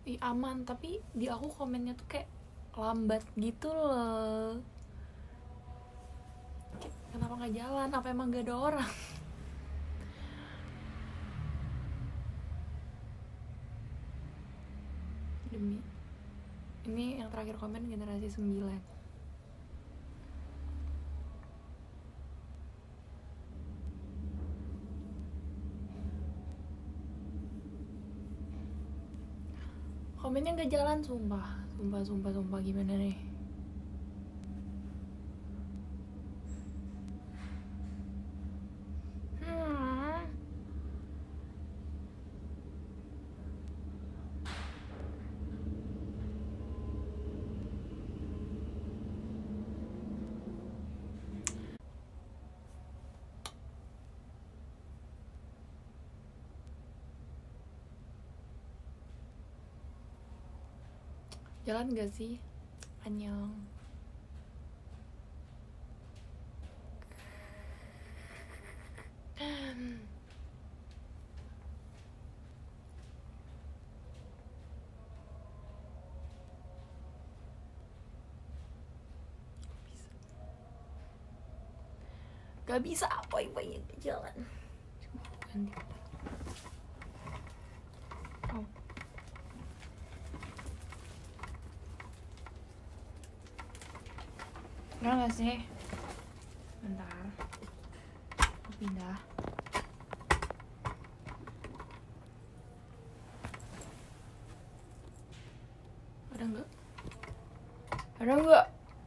aman, tapi di aku komennya tuh kayak lambat gitu loh. Kenapa nggak jalan? Apa emang gak ada orang? Demi ini yang terakhir komen generasi 9. Komennya nggak jalan, sumpah gimana nih. hmm. Jalan gak sih? Annyeong. Gak bisa apa-apa jalan. Ganti. Oh. Enggak gak sih? Bentar. Aku pindah. Ada nggak? Ada nggak?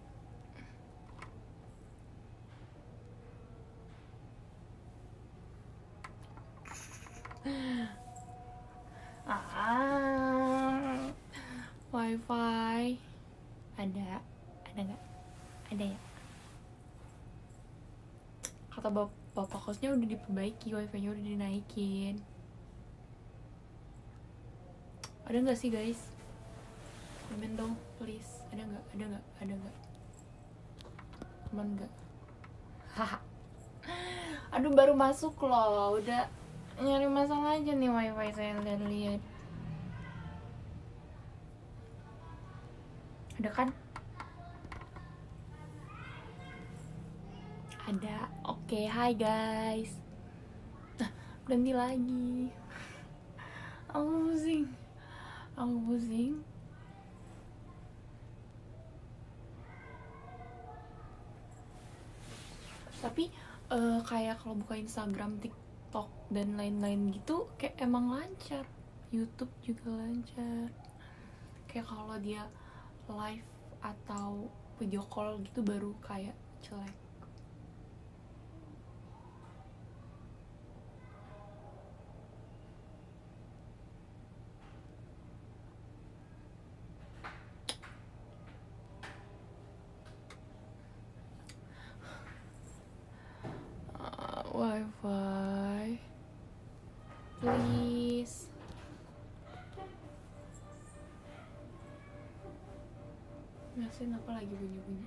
Wifi ada nggak? Ada ya. Kata bapak kosnya udah diperbaiki, wifi-nya udah dinaikin. Ada nggak sih guys? Komen dong please. Ada nggak? Cuman nggak. Haha. Aduh, baru masuk loh, udah nyari masalah aja nih wifi saya lihat. Ada kan? Ada. Oke, hai guys. Nah, ganti lagi. Aku pusing. Tapi kayak kalau buka Instagram, TikTok dan lain-lain gitu kayak emang lancar. YouTube juga lancar. Kayak kalau dia live atau video call gitu baru kayak jelek. Wifi please. Mesin apa lagi bunyi-bunyi?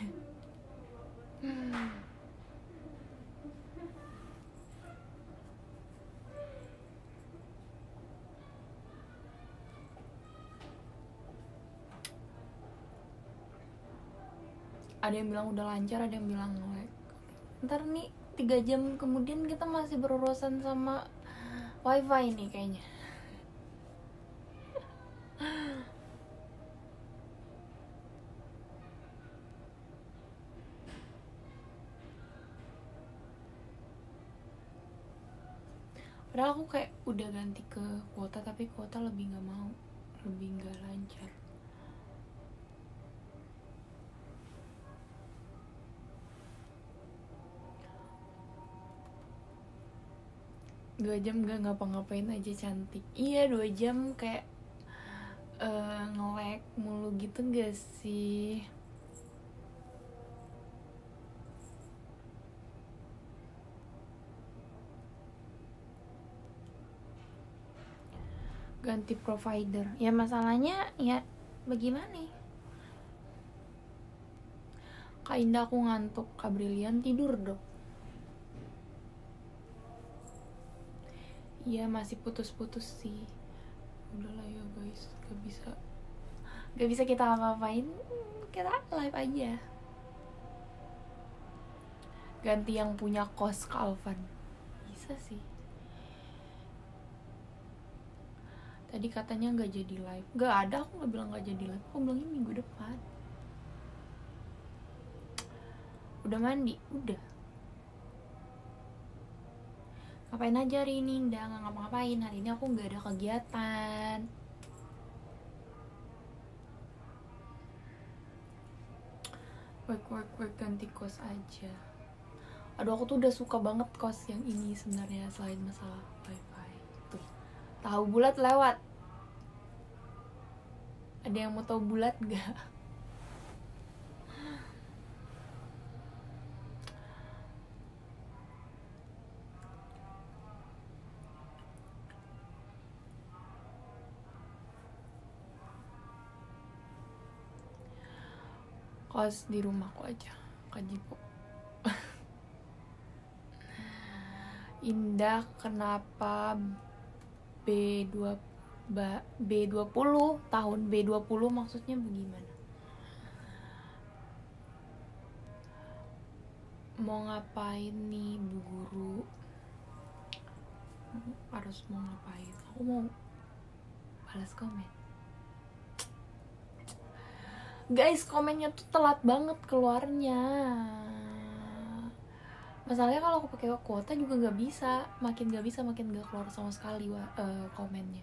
Ada yang bilang udah lancar, ada yang bilang nge-lag. Ntar nih 3 jam kemudian kita masih berurusan sama wifi nih kayaknya. Padahal aku kayak udah ganti ke kuota, tapi kuota lebih nggak mau, lebih nggak lancar. Dua jam gak ngapa-ngapain aja cantik. Iya, 2 jam kayak nge-lag mulu gitu gak sih? Ganti provider. Ya masalahnya ya bagaimana? Kak Indah aku ngantuk, Kak Brilian tidur dong. Iya masih putus-putus sih. udahlah ya guys, gak bisa kita apa-apain, kita live aja. Ganti yang punya kos ke Alvan. Bisa sih. Tadi katanya gak jadi live. Gak ada, aku gak bilang gak jadi live. Aku bilangnya minggu depan. Udah mandi? Udah. Ngapain aja hari ini? Nggak ngapa-ngapain. Hari ini aku gak ada kegiatan. Work ganti kos aja. Aduh, aku tuh udah suka banget kos yang ini sebenarnya, selain masalah wifi. Tuh, tahu bulat lewat. Ada yang mau tahu bulat gak? Kos di rumahku aja, Kak Jipo. Indah, kenapa B20 tahun B20 maksudnya bagaimana? Mau ngapain nih Bu Guru? Harus mau ngapain? Aku mau balas komen. Guys, komennya tuh telat banget keluarnya. Masalahnya kalau aku pakai kuota juga nggak bisa, makin nggak keluar sama sekali komennya.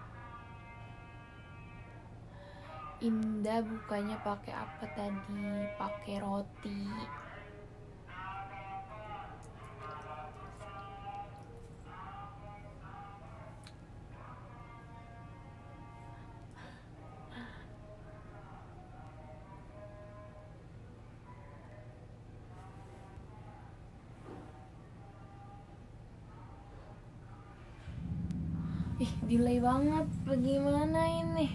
Indah bukanya pakai apa tadi? Pakai roti. Ih, delay banget. Bagaimana ini?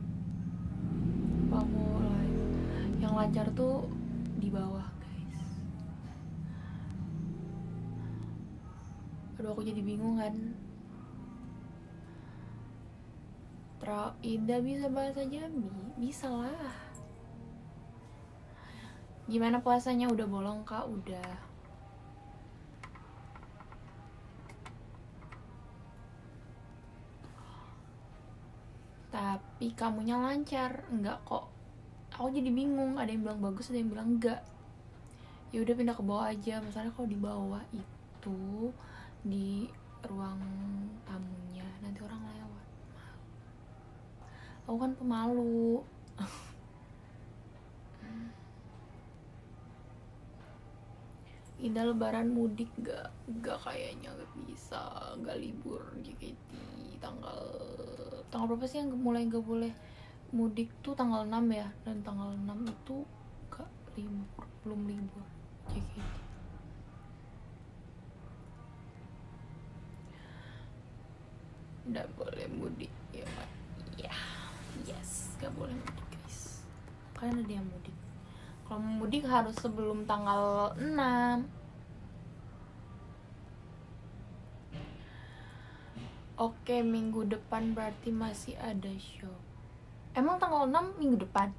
Apa mulai? Yang lancar tuh di bawah, guys. Aduh, aku jadi bingung kan. Indah bisa bahasa Jambi? Bisa lah. Gimana puasanya? Udah bolong, Kak? Udah. Tapi kamunya lancar. Enggak kok. Aku jadi bingung, ada yang bilang bagus, ada yang bilang enggak. Ya udah, pindah ke bawah aja. Masalahnya kalau di bawah itu di ruang tamunya nanti orang lewat. Aku kan pemalu. Indah lebaran mudik gak? Gak kayaknya, gak bisa. Gak libur JKT. Tanggal berapa sih yang mulai gak boleh mudik tuh? Tanggal 6 ya. Dan tanggal 6 itu gak libur, belum libur JKT. Gak boleh mudik ya, Pak. Ya, yes, gak boleh mudik guys. Kalian ada yang mudik? Kalau mudik harus sebelum tanggal 6. Oke, minggu depan berarti masih ada show. Emang tanggal 6 minggu depan?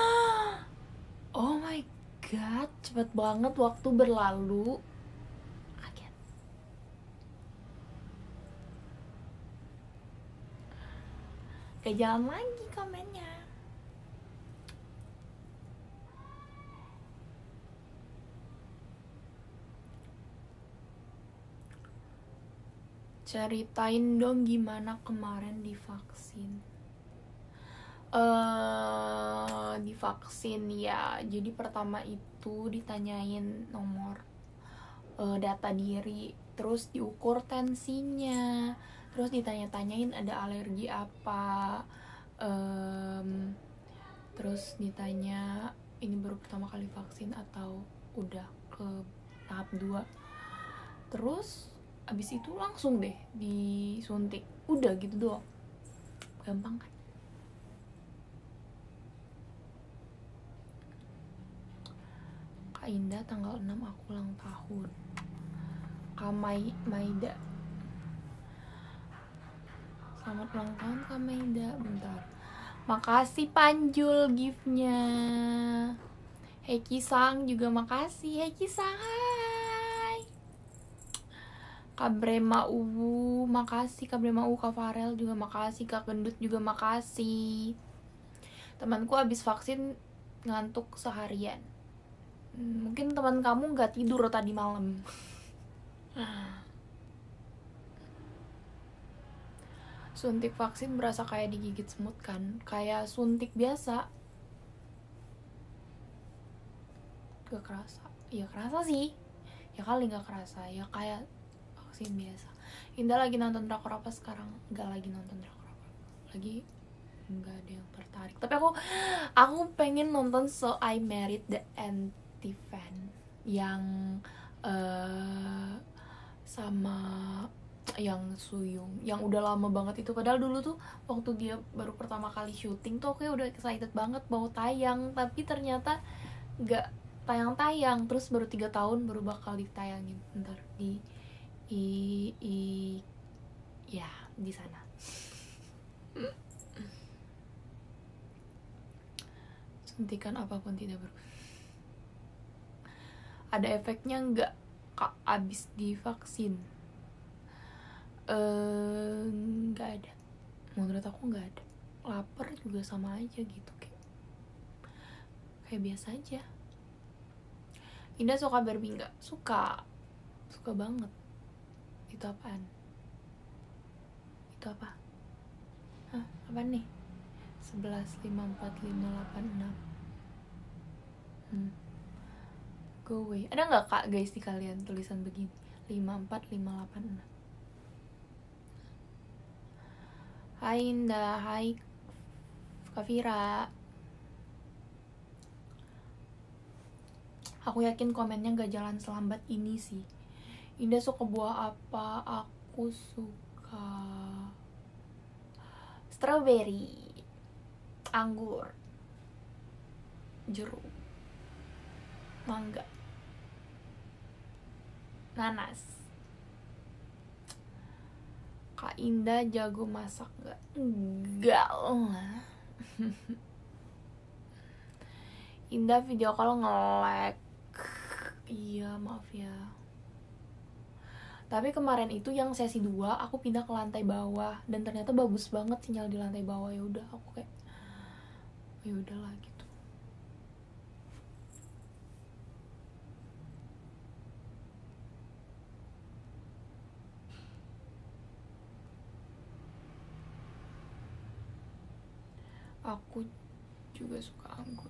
Oh my god, cepet banget waktu berlalu. Kaget. Gak jalan lagi komennya. Ceritain dong gimana kemarin divaksin. Divaksin ya. Jadi pertama itu ditanyain nomor data diri, terus diukur tensinya, terus ditanya-tanyain ada alergi apa, terus ditanya ini baru pertama kali vaksin atau udah ke tahap 2. Terus abis itu langsung deh disuntik. Udah gitu doang. Gampang kan? Kak Indah tanggal 6 aku ulang tahun. Kak Maida Selamat ulang tahun Kak Maida. Bentar. Makasih Panjul giftnya. Heki Sang juga makasih. Heki Sang, hai. Kak Brema Uwu, makasih. Kak Brema Uwu, Kak Farel juga makasih. Kak Gendut juga makasih. Temanku habis vaksin ngantuk seharian. Mungkin teman kamu nggak tidur tadi malam. Suntik vaksin berasa kayak digigit semut kan? Kayak suntik biasa. Gak kerasa. Ya kerasa sih. Ya kali gak kerasa. Ya kayak vaksin biasa. Indah lagi nonton drakor apa sekarang? Gak lagi nonton drakor apa. Lagi gak ada yang tertarik. Tapi aku pengen nonton So I Married the Anti-Fan yang sama yang Suyung, yang udah lama banget itu. Padahal dulu tuh waktu dia baru pertama kali syuting tuh aku udah excited banget mau tayang, tapi ternyata nggak tayang-tayang. Terus baru 3 tahun baru bakal ditayangin ntar di ya di sana. Suntikan apapun tidak berguna. Ada efeknya nggak kak abis divaksin? Nggak ada, menurut aku nggak ada. Lapar juga sama aja gitu, kayak biasa aja. Indah suka Barbie nggak? Suka banget. Itu apaan? Itu apa? Hah, apaan nih? 11 5 4 5 8 6 go away. Ada nggak kak guys di kalian tulisan begini 5 4 5 8 6? Hai Indah, hai Kavira. Aku yakin komennya gak jalan selambat ini sih. Indah suka buah apa? Aku suka strawberry, anggur, jeruk, mangga, nanas. Kak Indah jago masak gak? Enggak lah. Indah video call nge-lag. Iya maaf ya. Tapi kemarin itu yang sesi 2 aku pindah ke lantai bawah dan ternyata bagus banget sinyal di lantai bawah. Ya udah aku kayak ya udahlah gitu. Aku juga suka anggur.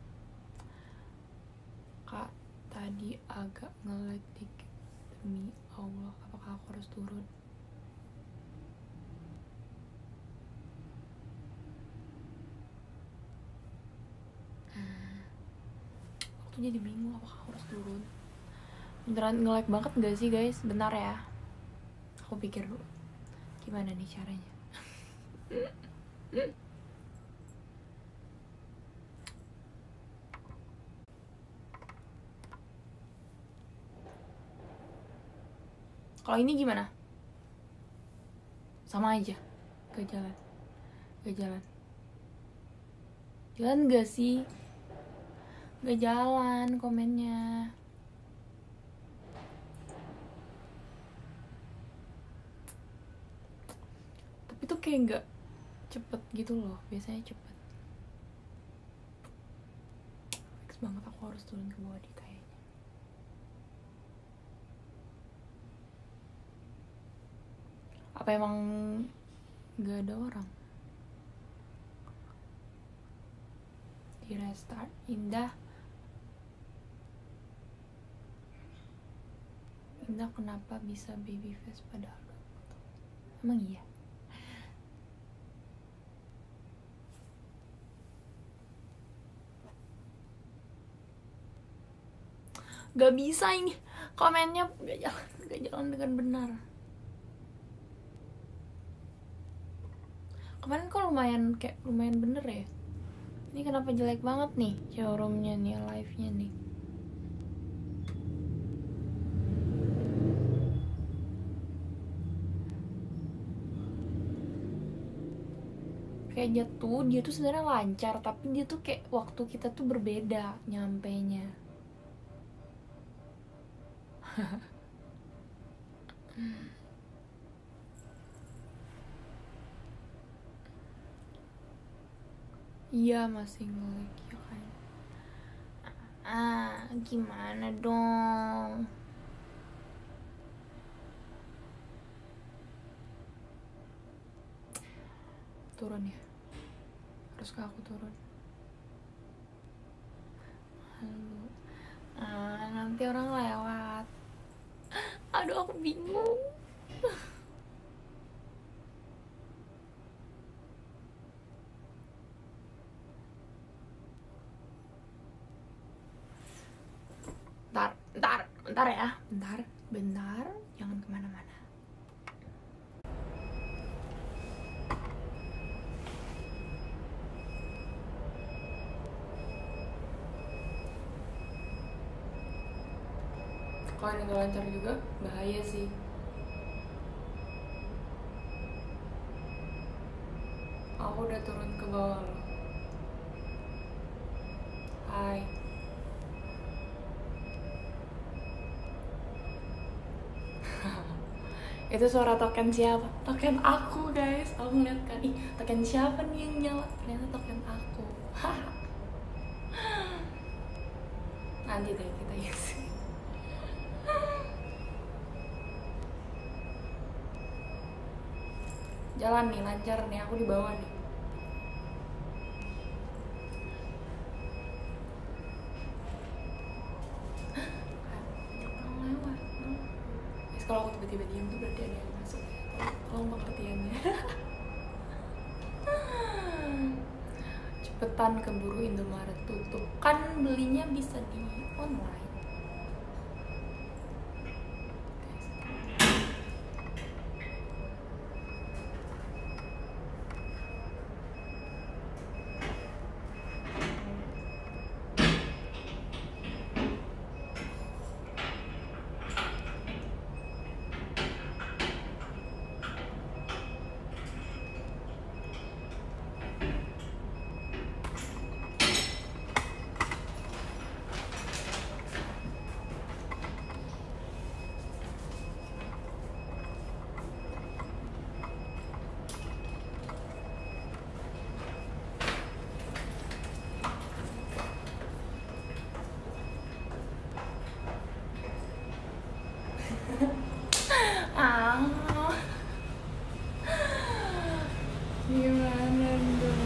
Kak, tadi agak nge-lag dikit. Demi Allah, apakah aku harus turun? Aku jadi bingung apakah aku harus turun. Beneran nge-lag banget gak sih guys? Bentar ya, aku pikir dulu gimana nih caranya. Kalau ini gimana? Sama aja, gak jalan. Jalan gak sih? Gak jalan komennya. Tapi tuh kayak gak cepet gitu loh. Biasanya cepet. Fix banget aku harus turun ke bawah di kayaknya. Apa emang gak ada orang? Di restart. Indah kenapa bisa baby face padahal emang iya? Gak bisa ini komennya gak jalan dengan benar. Kemarin kok lumayan bener ya. Ini kenapa jelek banget nih showroomnya nih, live-nya nih. Kayaknya tuh dia tuh sebenarnya lancar, tapi dia tuh kayak waktu kita tuh berbeda nyampenya. Iya masih ngelag ya kan. Gimana dong? Turun ya? Haruskah aku turun? Halo. Nanti orang lewat. Aduh aku bingung. Bentar ya. Bentar. Jangan kemana-mana. Kalau ini gak lancar juga, bahaya sih. Aku udah turun ke bawah loh. Hai. Itu suara token siapa? Token aku guys. Aku ngeliat kan, ih token siapa nih yang nyala? Ternyata token aku. Nanti deh kita isi. Jalan nih, lancar nih, aku di bawah nih. Kalau aku tiba-tiba diam tuh berarti ada yang masuk. Tolong pengertiannya. Cepetan keburu Indomaret tutup. Kan belinya bisa di online. Gimana dong?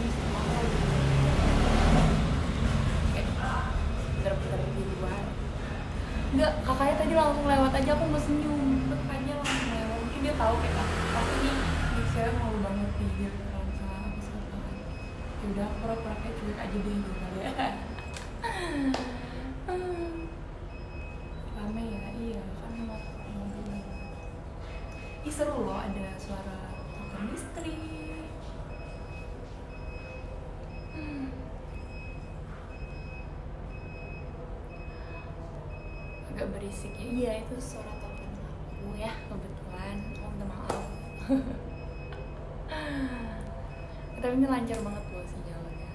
Bener-bener di luar. Enggak, kakaknya tadi langsung lewat aja, aku mau senyum. Kakaknya langsung lewat, mungkin dia tahu kayak pasti nih saya mau banget nih dia berkenalan sama aku sekarang. Yaudah, aku pura-pura kayak cuek aja deh gitu kali ya. Rame ya, iya kan mobil. Ih seru loh, ada suara token listrik. Agak berisik ya. Iya itu suara token aku ya, kebetulan. Aku minta maaf. Tapi ini lancar banget loh sinyalnya.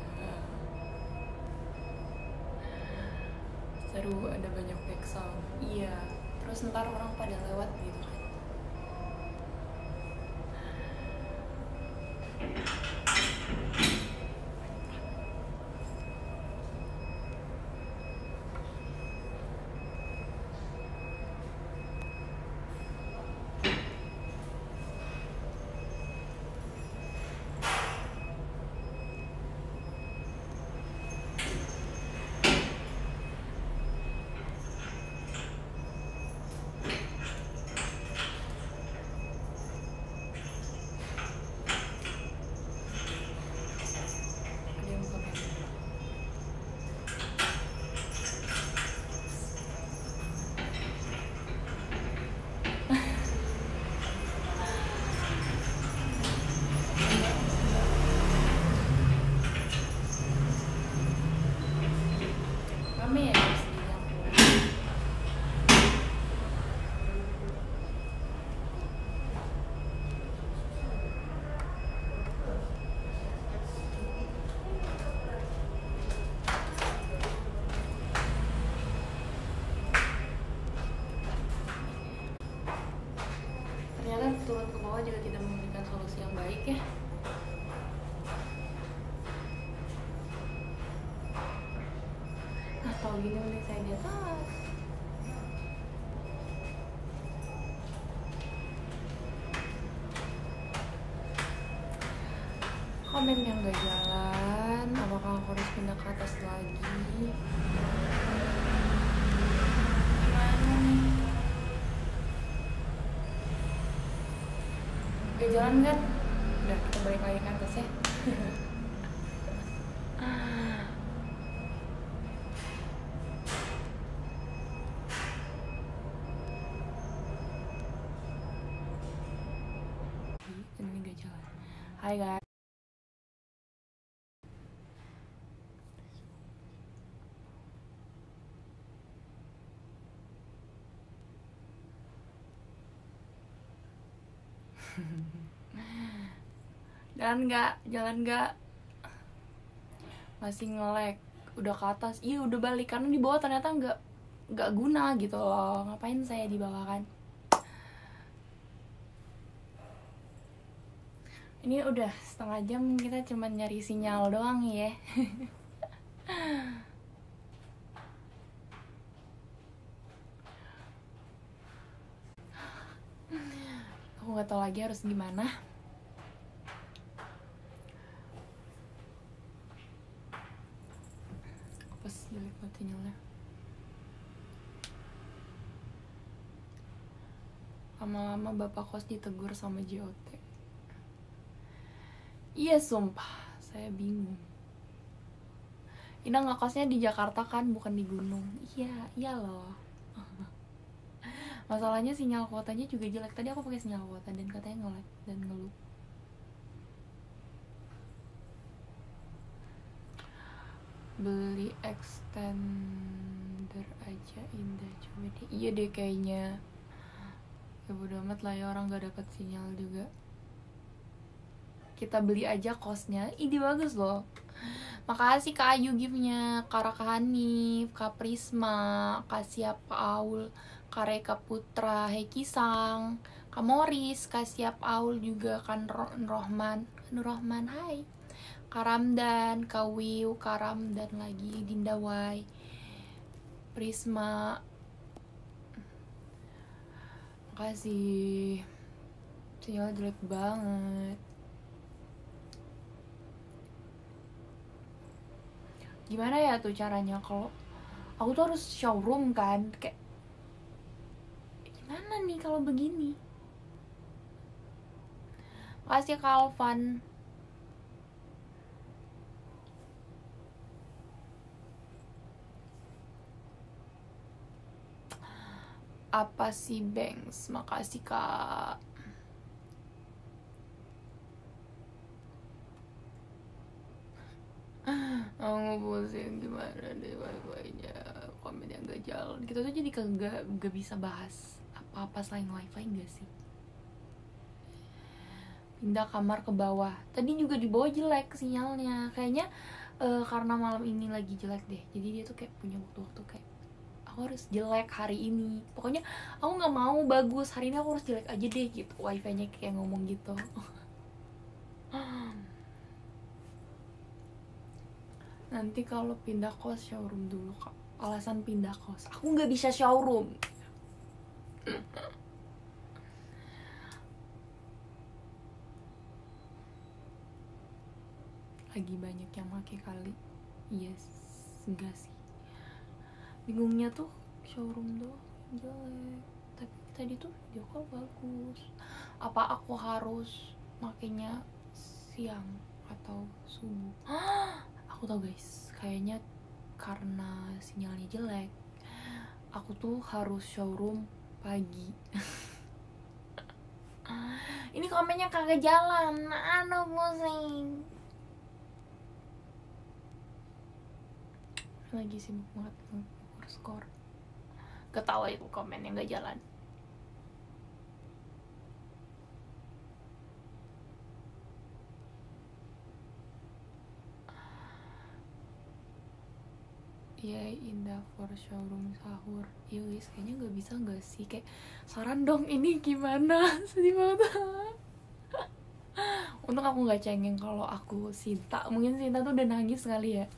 Seru, ada banyak back sound. Iya. Terus ntar orang pada lewat gitu kan. Komen yang gak jalan. Apakah aku harus pindah ke atas lagi? Gimana nih? Gak jalan kan? Udah, kita balik lagi ke atas ya. Ini gak jalan. Hai guys. Jalan nggak, masih nge-lag. Udah ke atas, iya udah balik karena di bawah ternyata nggak guna gitu loh. Ngapain saya di bawah kan? Ini udah setengah jam kita cuma nyari sinyal doang ya. Aku nggak tahu lagi harus gimana. Pas jelek banget sinyalnya. Lama-lama bapak kos ditegur sama JOT. Iya sumpah, saya bingung. Ina ngekosnya di Jakarta kan, bukan di gunung. Iya loh. Masalahnya sinyal kuotanya juga jelek. Tadi aku pakai sinyal kuota dan katanya nge-lag dan ngeluh. Beli extender aja Indah coba deh. Iya deh kayaknya. Ya bodo amat lah ya, orang gak dapat sinyal juga. Kita beli aja kosnya. Ide bagus loh. Makasih Kak Ayu giftnya, Kak Raka Hanif, Kak Prisma, Kak Siap Aul, Kak Reka Putra, Heki Sang, Kak Moris, Kak Siap Aul juga, kan Rohman, Rohman, hai, Kak Ramdan, Kak Wiu, Kak Ramdan lagi, Dinda Wai, Prisma, makasih. Sinyal jelek banget. Gimana ya tuh caranya kalau aku tuh harus showroom kan, kayak gimana nih kalau begini? Makasih Kak Alvan. Apa sih Banks? Makasih Kak. Aku pusing gimana deh wifi-nya, komen yang gak jalan. Kita tuh jadi gak bisa bahas apa-apa selain wifi gak sih? Pindah kamar ke bawah. Tadi juga di bawah jelek sinyalnya. Kayaknya karena malam ini lagi jelek deh. Jadi dia tuh kayak punya waktu-waktu kayak aku harus jelek hari ini. Pokoknya aku nggak mau bagus hari ini, aku harus jelek aja deh gitu. Wifi-nya kayak ngomong gitu. Nanti kalau pindah kos showroom dulu Kak. Alasan pindah kos, aku nggak bisa showroom. Lagi banyak yang make kali. Yes, enggak sih. Bingungnya tuh showroom tuh jelek. Tapi tadi tuh video call bagus. Apa aku harus makainya siang atau subuh? Aku tau guys, kayaknya karena sinyalnya jelek, aku tuh harus showroom pagi. Ini komennya kagak jalan, aduh pusing. Lagi sibuk banget ngukur skor. Ketawa itu komen yang gak jalan. Iya Indah for showroom sahur. Iya guys, kayaknya gak bisa gak sih? Kayak saran dong ini gimana. Sedih banget. Untung aku gak cengeng kalau aku Sinta. Mungkin Sinta tuh udah nangis kali ya.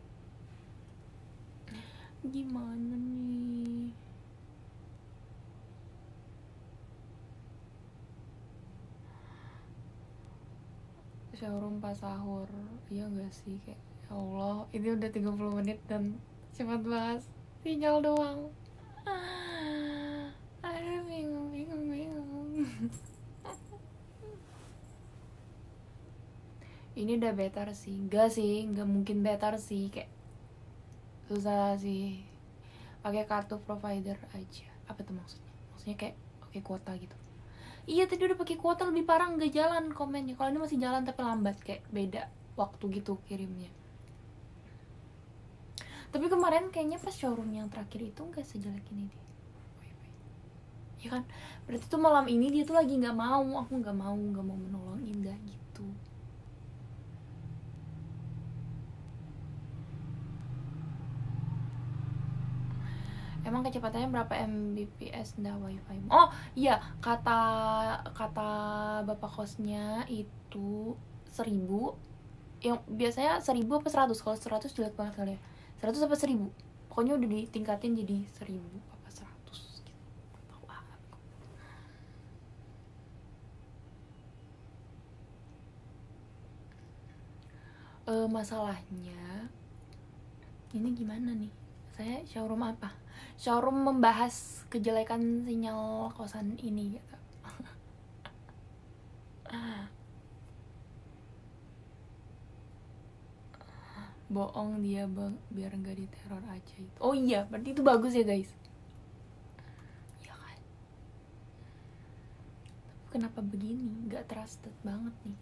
Gimana nih? showroom pas sahur. Iya gak sih, kayak ya Allah ini udah 30 menit dan cepat bahas sinyal doang. Aduh bingung. Ini udah better sih, nggak mungkin better sih, kayak susah sih. Pakai kartu provider aja. Apa tuh maksudnya kayak pakai kuota gitu. Iya tadi udah pakai kuota, lebih parah nggak jalan komennya. Kalau ini masih jalan tapi lambat, kayak beda waktu gitu kirimnya. Tapi kemarin kayaknya pas showroom yang terakhir itu nggak sejelek ini deh. Ya kan, berarti tuh malam ini dia tuh lagi nggak mau, aku nggak mau menolong Indah gitu. Emang kecepatannya berapa Mbps ndah wifi? Oh iya, kata bapak kosnya itu 1000. Yang biasanya 1000 apa 100? Kalau 100 jelek banget kali ya. 100 apa 1000? Pokoknya udah ditingkatin jadi 1000 apa 100 gitu. Tahu aku. Masalahnya ini gimana nih? Saya showroom apa? Showroom membahas kejelekan sinyal kosan ini gitu. Bohong dia bang, biar nggak diteror aja itu. Oh iya, berarti itu bagus ya guys. Iya kan. Tapi kenapa begini? Nggak trusted banget nih.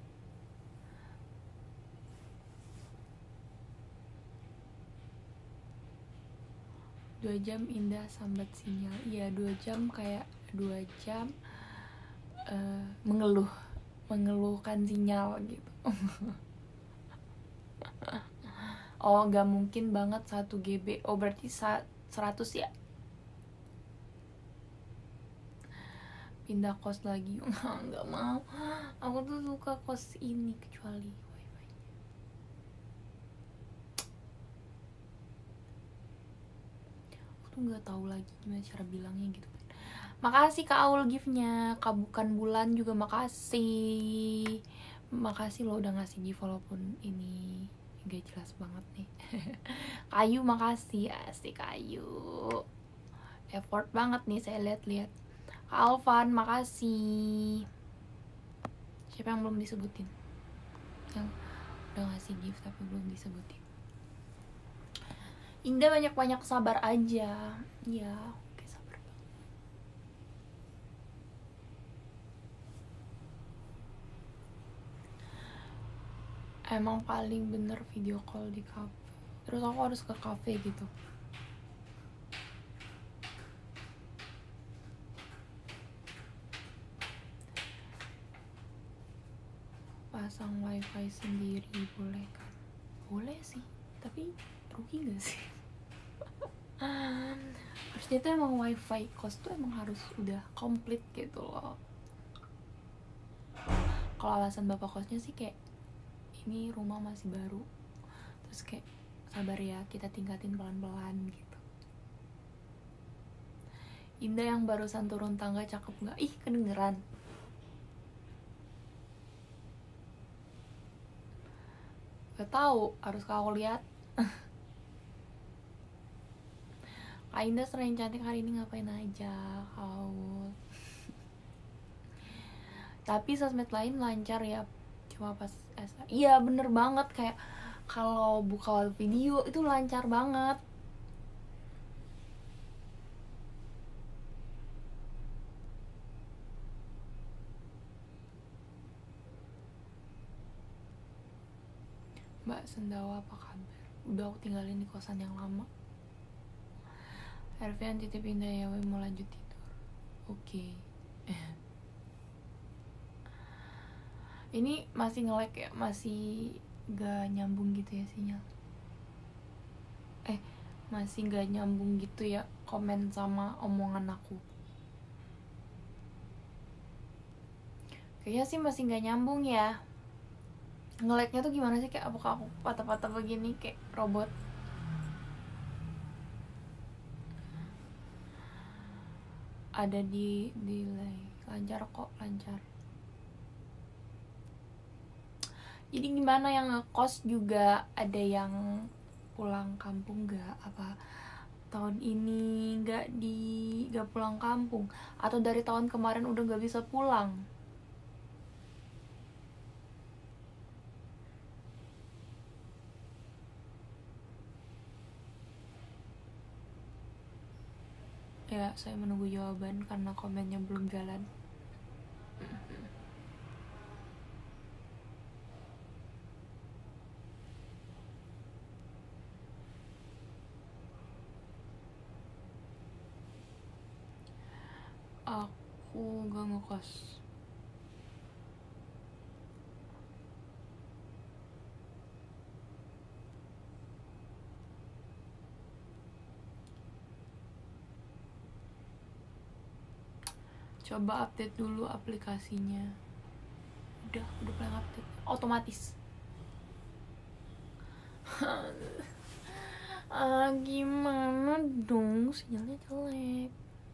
Dua jam Indah sambat sinyal. Iya 2 jam, kayak 2 jam mengeluhkan sinyal gitu. Oh nggak mungkin banget 1 GB. Oh berarti 100 ya. Pindah kos lagi. Nggak mau, aku tuh suka kos ini kecuali wifi. Aku tuh nggak tahu lagi gimana cara bilangnya gitu. Makasih Kak Aul gift-nya. Kak Bukan Bulan juga makasih. Makasih lo udah ngasih gift walaupun ini gak jelas banget nih. Kayu makasih, asik Kayu. Effort banget nih saya lihat-lihat. Kak Alvan makasih. Siapa yang belum disebutin? Yang udah ngasih gift tapi belum disebutin. Indah banyak-banyak sabar aja. Ya. Emang paling bener video call di cafe. Terus aku harus ke cafe gitu. Pasang wifi sendiri boleh kan? Boleh sih, tapi rugi gak sih? Harusnya tuh emang wifi kos tuh emang harus udah komplit gitu loh. Kalau alasan bapak kosnya sih kayak ini rumah masih baru, terus kayak sabar ya, kita tingkatin pelan-pelan gitu. Indah yang barusan turun tangga cakep nggak? Ih kedengeran. Gak tahu, harus kau lihat. Kak Indah selain cantik hari ini ngapain aja kau? Tapi sosmed lain lancar ya, cuma pas SA. Iya bener banget, kayak kalau buka video itu lancar banget. Mbak Sendawa apa kabar? Udah aku tinggalin di kosan yang lama. Hervian titip Indah ya, mau lanjut tidur. Oke. Ini masih nge-lag ya, masih gak nyambung gitu ya sinyal. Masih gak nyambung gitu ya komen sama omongan aku. Kayaknya sih masih gak nyambung ya. Nge-lagnya tuh gimana sih, kayak apakah aku patah-patah begini kayak robot? Ada di delay. Lancar kok, lancar. Jadi gimana, yang ngekos juga ada yang pulang kampung nggak? Apa tahun ini nggak pulang kampung, atau dari tahun kemarin udah nggak bisa pulang? Ya, saya menunggu jawaban karena komennya belum jalan. Aku gak ngekos. Coba update dulu aplikasinya. Udah paling update otomatis. Gimana dong, sinyalnya jelek.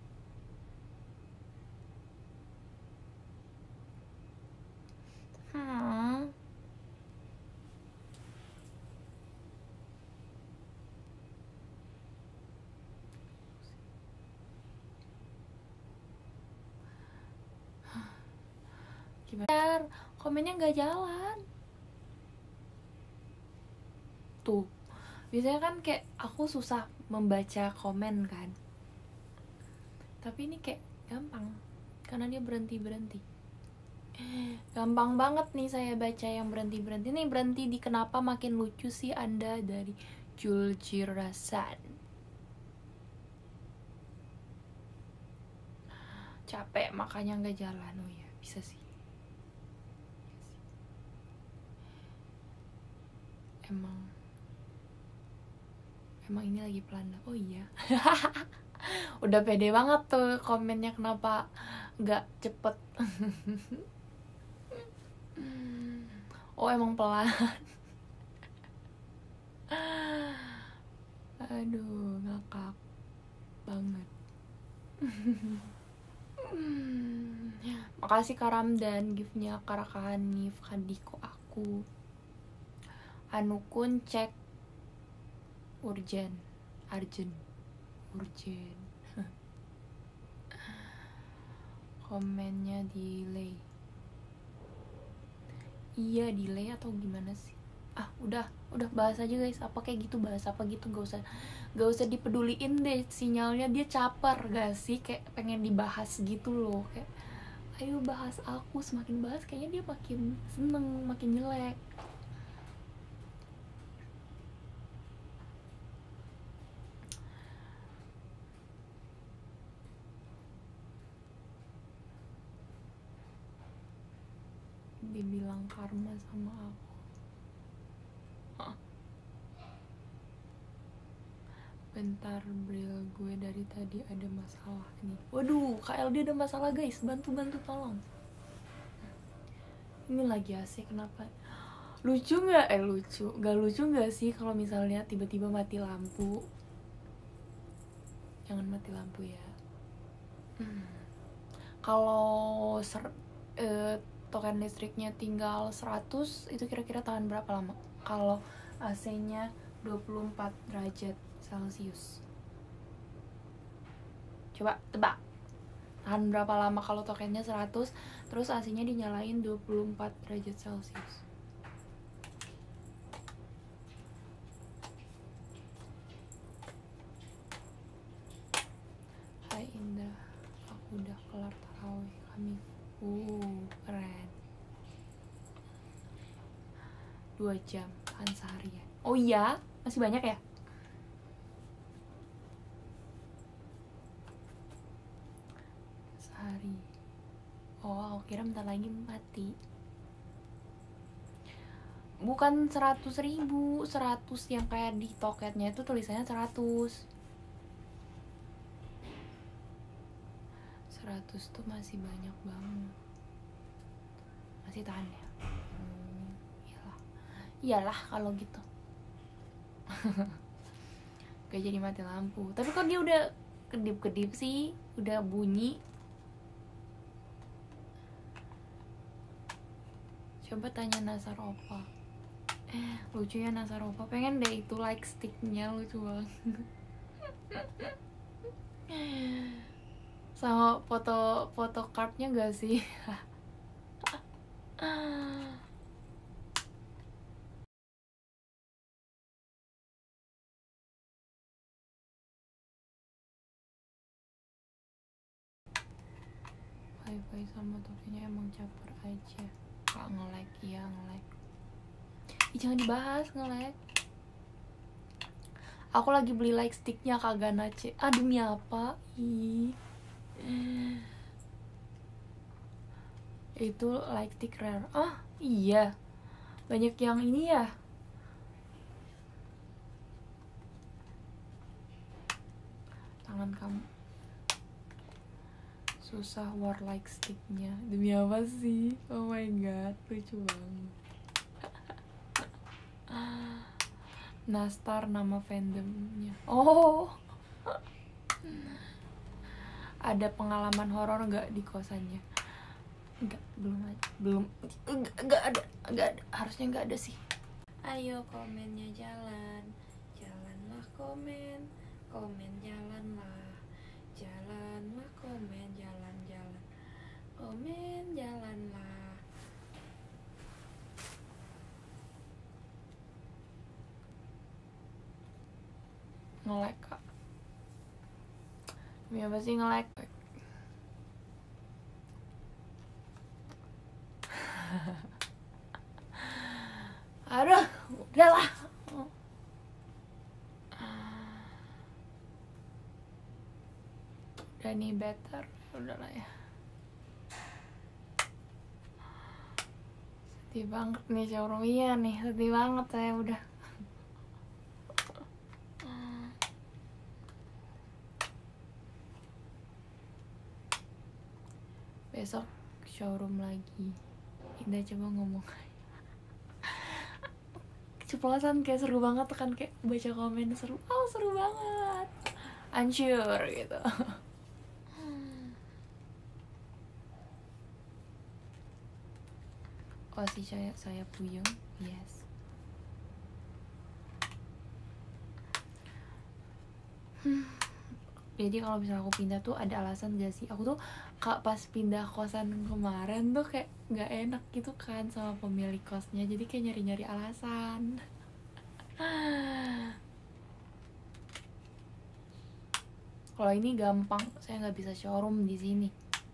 Gimana? Komennya nggak jalan. Tuh, biasanya kan kayak aku susah membaca komen kan, tapi ini kayak gampang karena dia berhenti. Gampang banget nih saya baca yang berhenti. Nih berhenti di kenapa makin lucu sih Anda, dari Juljirasan. Capek makanya nggak jalan. Oh ya, bisa sih. Emang ini lagi pelan. Oh iya. Udah pede banget tuh komennya, kenapa nggak cepet. Oh emang pelan. Aduh, ngakak banget. Makasih Kak Ramdan, giftnya Kak Hanif, Kadiko aku. Anukun cek urgen. Komennya delay. Iya delay atau gimana sih? Udah bahas aja guys. Apa kayak gitu, bahas apa gitu, gak usah dipeduliin deh sinyalnya. Dia caper gak sih, kayak pengen dibahas gitu loh. Kayak ayo bahas aku, semakin bahas kayaknya dia makin seneng, makin jelek. Dibilang karma sama aku. Bentar, Bril, gue dari tadi ada masalah nih. Waduh, KLD ada masalah guys, bantu tolong. Ini lagi asik, kenapa? Lucu nggak? Gak lucu nggak sih kalau misalnya tiba-tiba mati lampu? Jangan mati lampu ya. Kalau token listriknya tinggal 100, itu kira-kira tahan berapa lama? Kalau AC-nya 24 derajat Celcius. Coba tebak. Tahan berapa lama kalau tokennya 100, terus AC-nya dinyalain 24 derajat Celcius? Hai Indah, aku udah kelar tarawih kami. Keren. 2 jam kan seharian. Oh iya, masih banyak ya? Sehari. Oh, aku kira bentar lagi mati. Bukan 100.000, 100 yang kayak di toketnya itu tulisannya 100. 100 tuh masih banyak banget. Masih tahan ya? Iyalah kalau gitu. Gak jadi mati lampu. Tapi kok dia udah kedip-kedip sih? Udah bunyi. Coba tanya Nasar Opa. Lucu ya Nasaropa, pengen deh itu like sticknya, lucu banget. Sama foto cardnya gak sih? Wifi sama tokennya emang caper aja. Kak nge-lag, iya nge-lag. Ih, jangan dibahas nge-lag. Aku lagi beli like sticknya Kak Ganache. Ah, demi apa? Ih. Itu like stick rare. Ah, iya. Banyak yang ini ya. Tangan kamu susah war like sticknya. Demi apa sih? Oh my god, lucu banget. Nastar nama fandomnya. Oh, ada pengalaman horor nggak di kosannya? Enggak, enggak ada, harusnya enggak ada sih. Ayo komennya jalanlah komen jalanlah komen jalan komen jalanlah. Nge-lag Kak. Demi apa sih nge-lag? Aduh, udahlah. Udah nih better, udahlah ya. Sedih banget nih showroom, iya nih, sedih banget saya udah. Besok showroom lagi. Indah coba ngomong. Keceplosan kayak seru banget kan, kayak baca komen seru. Oh, seru banget. Hancur gitu. Oh sih, saya puyeng. Yes. Jadi kalau misalnya aku pindah tuh ada alasan gak sih? Aku tuh kak pas pindah kosan kemarin tuh kayak gak enak gitu kan sama pemilik kosnya. Jadi kayak nyari-nyari alasan. Kalau ini gampang, saya nggak bisa showroom di sini.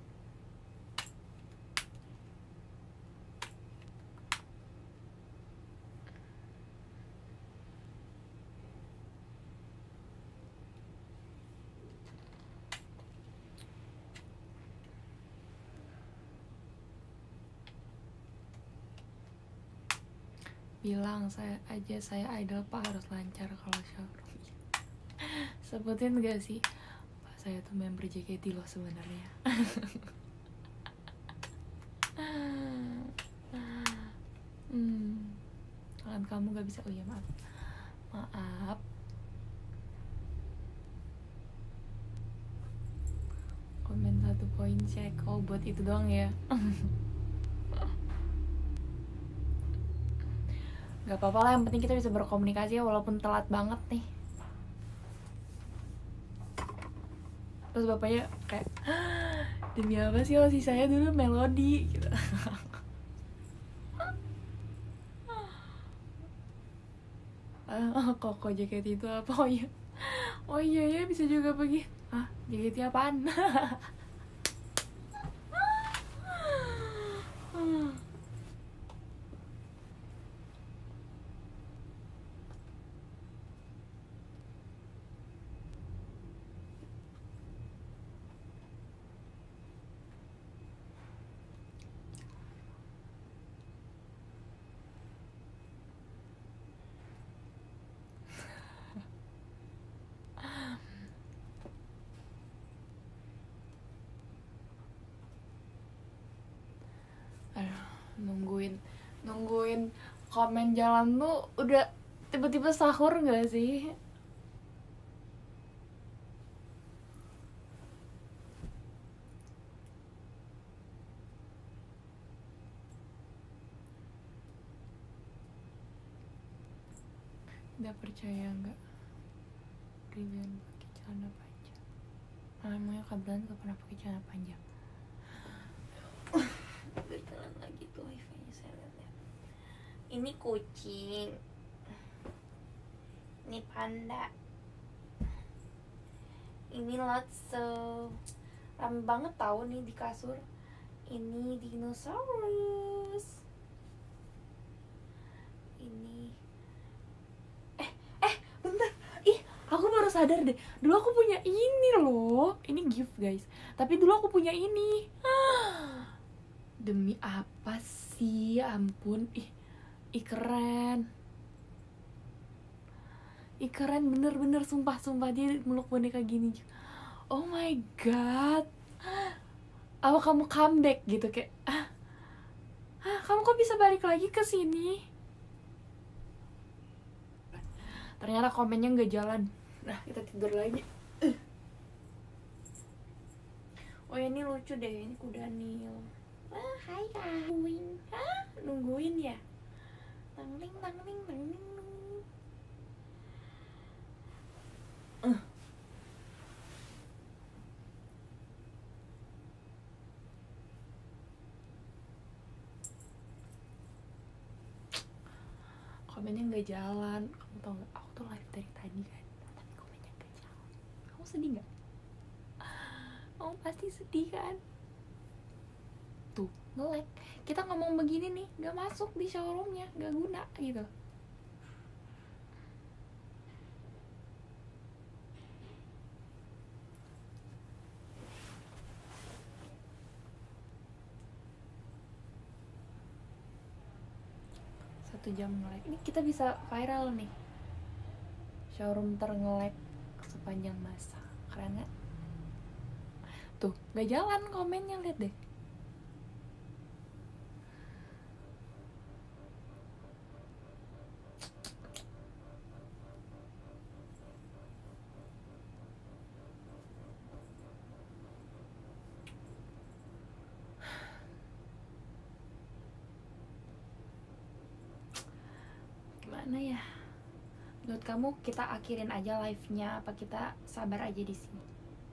Bilang saya idol Pak, harus lancar kalau showroom. Sebutin gak sih Pak, saya tuh member JKT loh sebenarnya. Tangan kamu gak bisa. Oh ya, maaf. Komen 1 poin cek. Oh, buat itu doang ya. Gak apa-apa lah, yang penting kita bisa berkomunikasi ya, walaupun telat banget nih. Terus bapaknya kayak, demi apa sih si saya dulu melodi gitu. Kok JKT itu apa? Oh iya ya, bisa juga pergi. Ah, JKT apaan? Aduh, nungguin komen jalan tuh udah tiba-tiba sahur gak sih? Nggak percaya nggak? Brilian pakai celana panjang. Emangnya Kak Brilian gak pernah pakai celana panjang? Berjalan lagi tuh wifi-nya, saya lihat. Ini kucing, ini panda, ini Lotso. Rame banget tahu nih di kasur. Ini dinosaurus. Ini bentar. Ih, aku baru sadar deh. Dulu aku punya ini loh. Ini gift, guys. Tapi dulu aku punya ini. Demi apa sih? Ya ampun. Ih keren. Ih keren bener-bener, sumpah dia meluk boneka gini. Oh my god. Apa kamu comeback gitu kayak kamu kok bisa balik lagi ke sini? Ternyata komennya nggak jalan. Nah, kita tidur lagi. Oh ya, ini lucu deh, ini kuda Nil. Hai Kak. Nungguin ya? Tangling. Komennya nggak jalan. Kamu tau nggak? Aku tuh live dari tadi kan, tapi komennya nggak jalan. Kamu sedih nggak? Kamu pasti sedih kan? Tuh, nge-lag. Kita ngomong begini nih, nggak masuk di showroomnya, nggak guna gitu. Satu jam nge-lag. Ini kita bisa viral nih. Showroom ter-nge-lag sepanjang masa. Keren gak? Tuh, nggak jalan komennya, lihat deh. Gimana ya? Menurut kamu kita akhirin aja live-nya apa kita sabar aja di sini?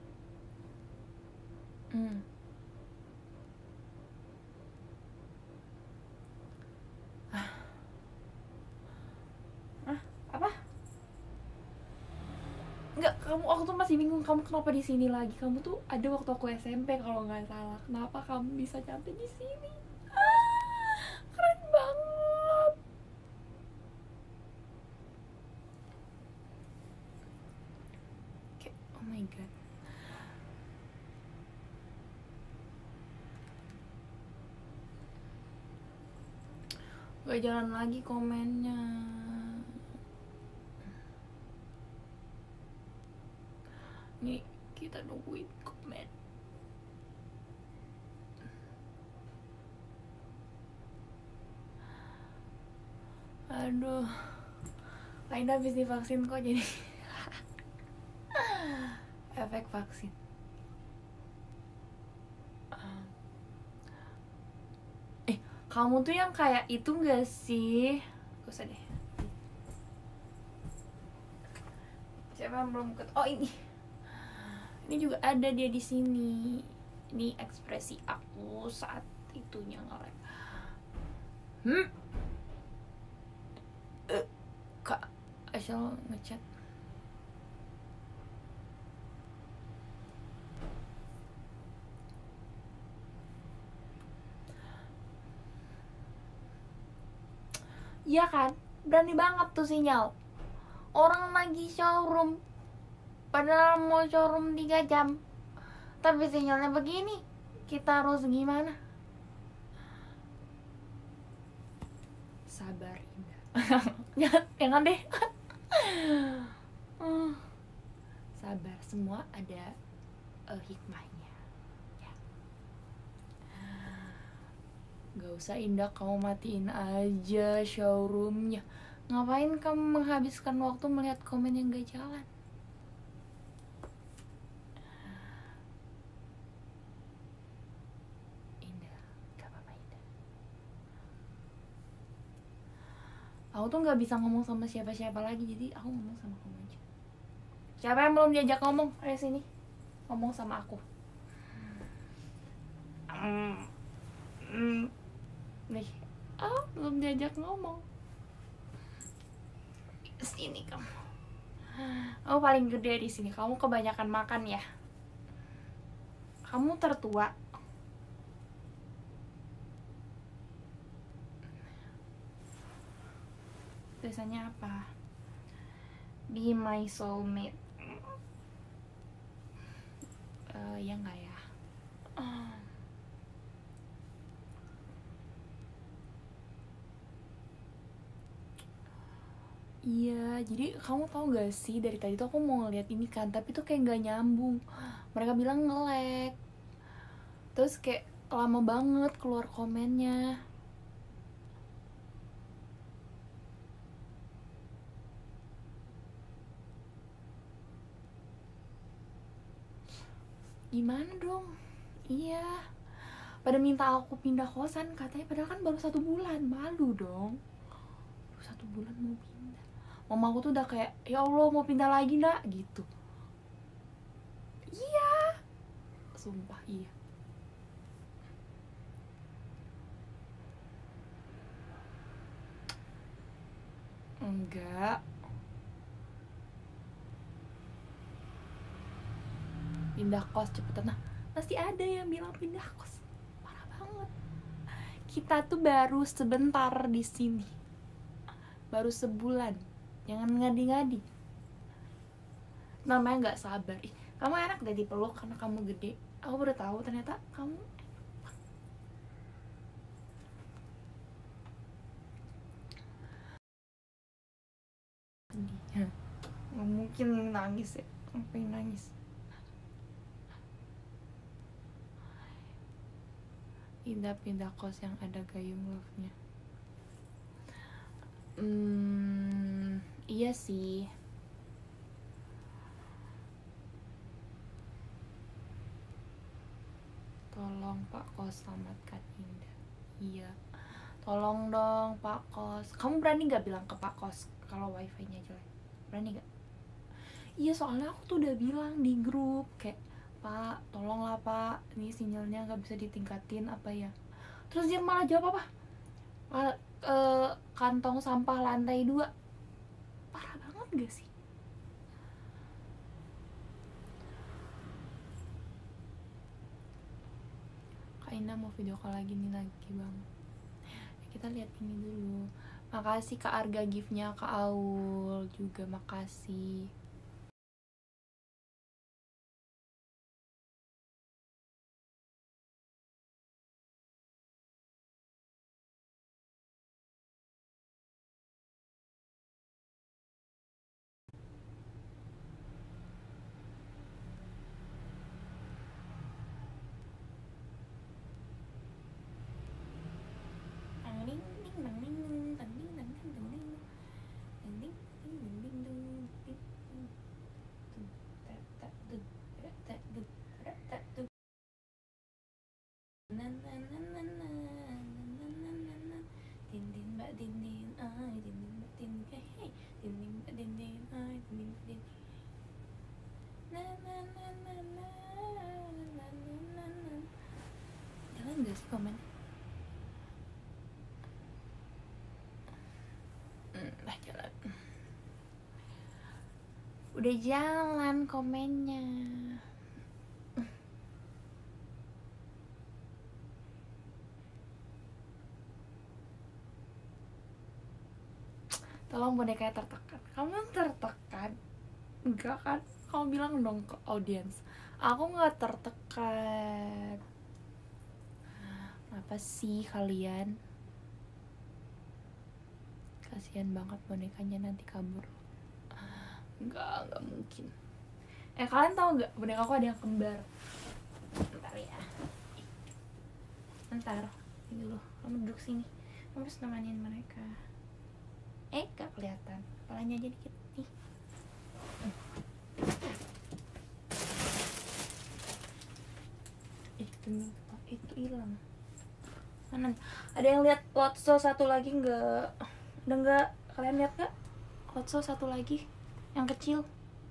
Apa? Enggak, aku tuh masih bingung kamu kenapa di sini lagi. Kamu tuh ada waktu aku SMP kalau nggak salah. Kenapa kamu bisa nyampe di sini? Keren banget. Kayak, oh my god. Gak jalan lagi komennya. Nih, kita nungguin komen. Aduh, Lainda habis divaksin kok jadi efek vaksin. Kamu tuh yang kayak itu gak sih? Gak usah deh. Siapa yang belum Oh ini juga ada dia di sini. Ini ekspresi aku saat itunya nge-lag. Kak Aisyah ngechat. Iya kan? Berani banget tuh sinyal. Orang lagi showroom, padahal mau showroom 3 jam, tapi sinyalnya begini. Kita harus gimana? Sabar Indah. Jangan deh. Sabar, semua ada hikmahnya ya. Gak usah Indah, kamu matiin aja showroomnya. Ngapain kamu menghabiskan waktu melihat komen yang gak jalan? Indah, gak apa-apa Indah. Aku tuh nggak bisa ngomong sama siapa-siapa lagi, jadi aku ngomong sama kamu aja. Siapa yang belum diajak ngomong? Ayo sini, ngomong sama aku. Nih, belum diajak ngomong. Sini kamu. Kamu paling gede di sini. Kamu kebanyakan makan ya. Kamu tertua. Biasanya apa? Be my soulmate. Ya enggak ya? Iya, jadi kamu tahu gak sih, dari tadi tuh aku mau ngeliat ini kan, tapi tuh kayak gak nyambung. Mereka bilang nge-lag. Terus kayak lama banget keluar komennya. Gimana dong? Iya. Pada minta aku pindah kosan katanya, padahal kan baru 1 bulan. Malu dong. Baru 1 bulan mau pindah. Mama aku tuh udah kayak, ya Allah mau pindah lagi nak gitu. Iya. Sumpah iya. Enggak. Pindah kos cepetan. Nah, pasti ada yang bilang pindah kos. Parah banget. Kita tuh baru sebentar di sini. Baru sebulan. Jangan ngadi-ngadi. Namanya nggak sabar. Kamu enak deh dipeluk karena kamu gede. Aku baru tahu ternyata kamu nggak mungkin nangis ya. Ngapain nangis? Pindah kos yang ada gayung love-nya. Iya sih. Tolong Pak Kos selamatkan Indah. Iya. Tolong dong Pak Kos. Kamu berani nggak bilang ke Pak Kos kalau wifi-nya jelek? Berani nggak? Iya, soalnya aku tuh udah bilang di grup kayak, Pak, tolonglah Pak, ini sinyalnya nggak bisa ditingkatin apa ya. Terus dia malah jawab apa? Kantong sampah lantai 2. Parah banget gak sih? Kak Indah mau video call lagi nih, lagi bang. Kita lihat ini dulu. Makasih Kak Arga gift-nya, Kak Aul juga makasih. Jalan gak sih komen? Jalan. Udah jalan komennya. Tolong bonekanya tertekan. Kamu tertekan? Enggak kan? Kamu bilang dong ke audiens, aku gak tertekan. Apa sih kalian? Kasihan banget bonekanya nanti kabur. Enggak mungkin. Kalian tahu nggak, boneka aku ada yang kembar. Bentar ya. Bentar. Ini loh, kamu duduk sini. Kamu harus nemenin mereka. Gak kelihatan. Kepalanya aja dikit nih. Itu hilang. Mana? Ada yang lihat Lotso satu lagi nggak? Udah nggak? Kalian lihat gak? Lotso satu lagi yang kecil.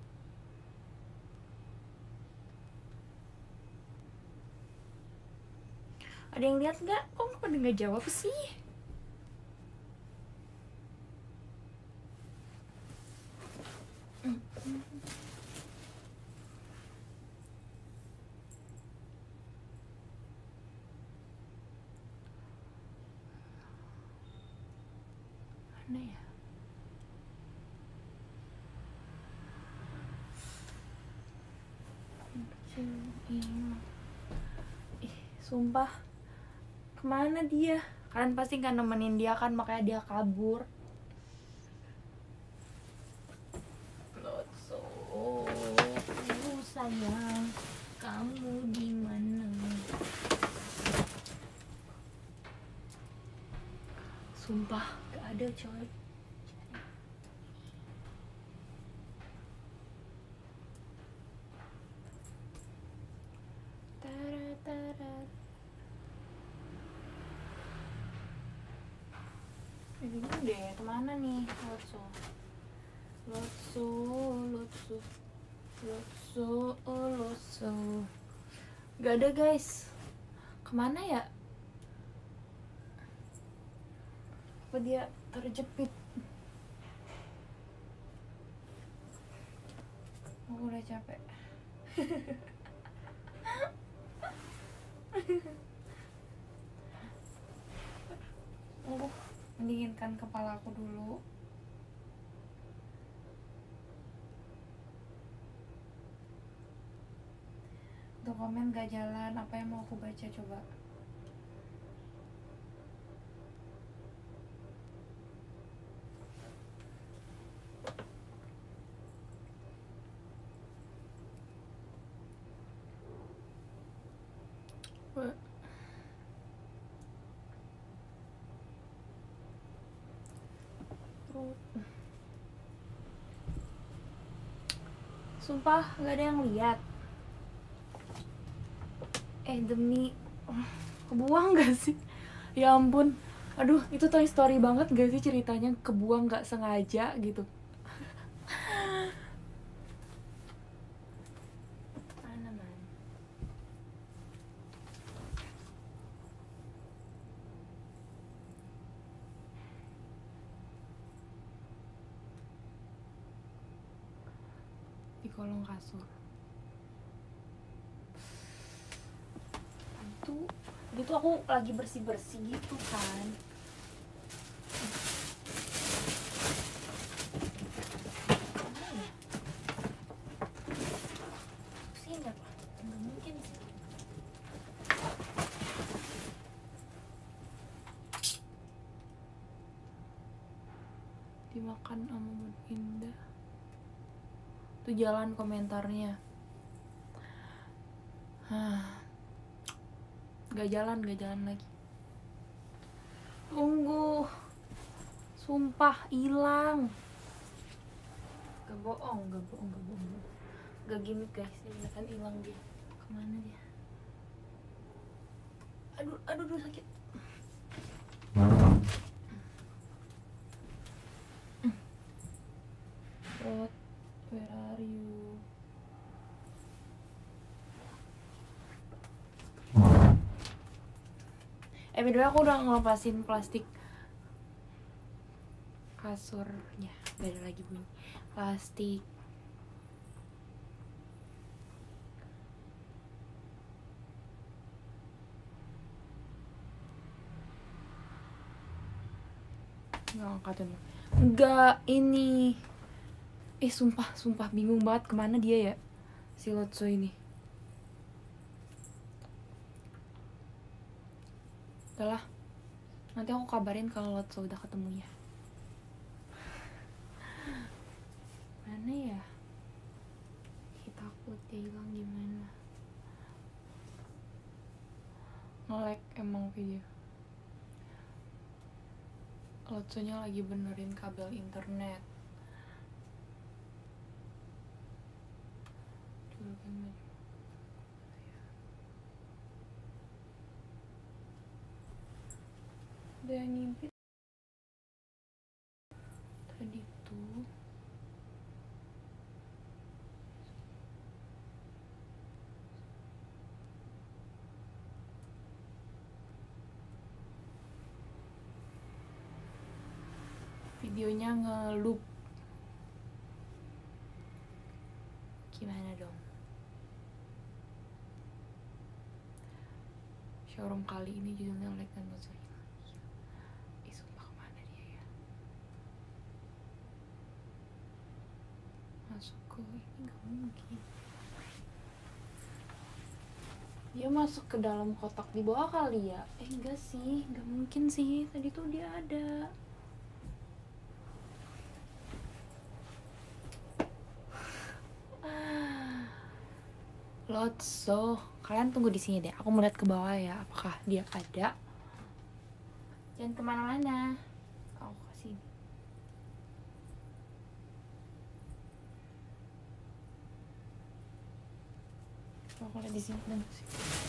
Ada yang lihat nggak? Kok pada nggak jawab sih? Mana ya? Ih, sumpah. Kemana dia? Kalian pasti nggak nemenin dia kan, makanya dia kabur. Lotso, sayang, kamu di mana? Sumpah, gak ada coy. Bingung deh, kemana nih Lotso? Lotso, Lotso, Lotso, oh Lotso. Gak ada guys. Kemana ya? Apa dia terjepit? Aku udah capek. Mendinginkan kepala aku dulu. Tuh komen gak jalan, apa yang mau aku baca coba? Sumpah gak ada yang lihat. Demi kebuang gak sih? Ya ampun. Aduh, itu Toy Story banget gak sih ceritanya? Kebuang gak sengaja gitu. Mana man? Di kolong kasur. Itu aku lagi bersih-bersih gitu kan. Sini apa? Nggak mungkin sih. Dimakan sama Bun Indah. Tuh jalan komentarnya. Gak jalan lagi. Tunggu. Sumpah hilang. Gak bohong. Gak gimmick guys, ini kan hilang dia. Kemana dia? Aduh sakit. Rod, where are you? By the way, aku udah ngelepasin plastik kasurnya. Gak ada lagi bunyi. Plastik. Nggak angkatin. Enggak, ini. Sumpah bingung banget kemana dia ya, si Lotso ini. Udahlah, nanti aku kabarin kalau Lotso udah ketemu ya. Mana ya? Takut dia hilang gimana. Nge-lag emang video. Lotsonya lagi benerin kabel internet. Udah ngimpi. videonya nge-loop. Gimana dong? Showroom kali ini judulnya like dan Lotso hilang. Ih, sumpah kemana dia ya? Masuk ke ini gak mungkin. Dia masuk ke dalam kotak di bawah kali ya? Enggak sih, enggak mungkin sih. Tadi tuh dia ada. Lotso, kalian tunggu di sini deh. Aku mau lihat ke bawah ya. Apakah dia ada? Jangan kemana-mana. Aku kasih. Aku lihat di sini dan sih.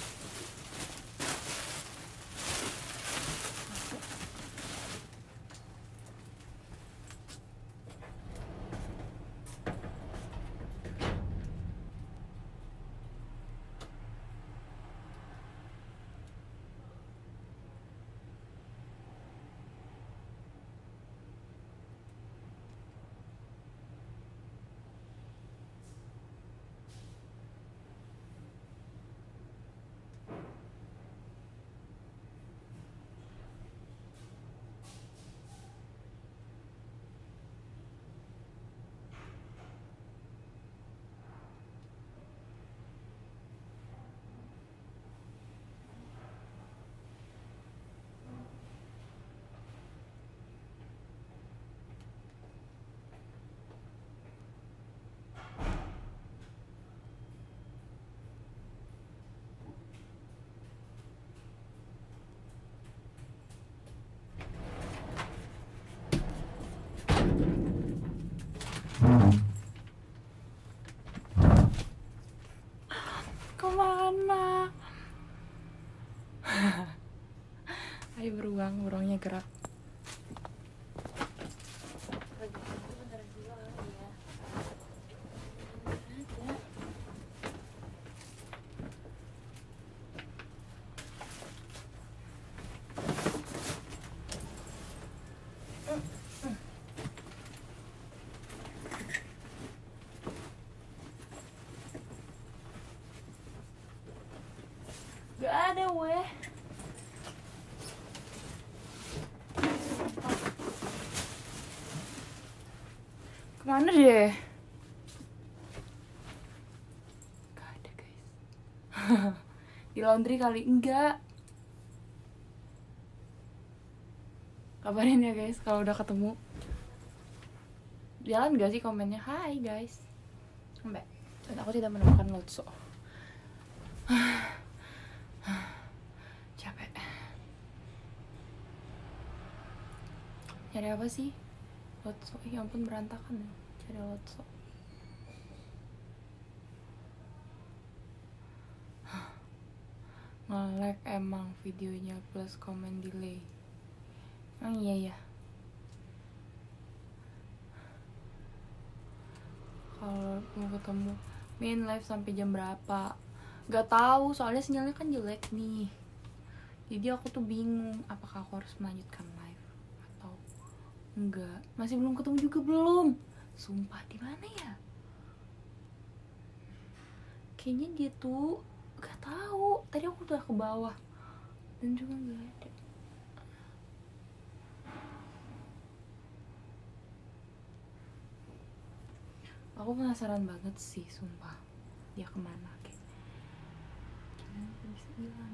Kemana? Ayo beruang, beruangnya gerak. Gak ada weh. Kemana deh? Gak ada guys. Di laundry kali. Enggak. Kabarin ya guys kalau udah ketemu. Jalan gak sih komennya? Hai guys. Sampai. Dan aku tidak menemukan Lotso. Capek. Nyari apa sih? Lotso. Ya ampun berantakan ya. Cari Lotso. Nge-lag emang videonya plus komen delay. Emang iya ya. Kalau mau ketemu main live sampai jam berapa? Gak tahu, soalnya sinyalnya kan jelek nih. Jadi aku tuh bingung apakah aku harus melanjutkan live atau enggak. Masih belum ketemu juga belum. Sumpah di mana ya? Kayaknya dia tuh gak tahu. Tadi aku udah ke bawah dan juga gak ada. Aku penasaran banget sih, sumpah. Dia kemana? Kayak gimana bisa hilang?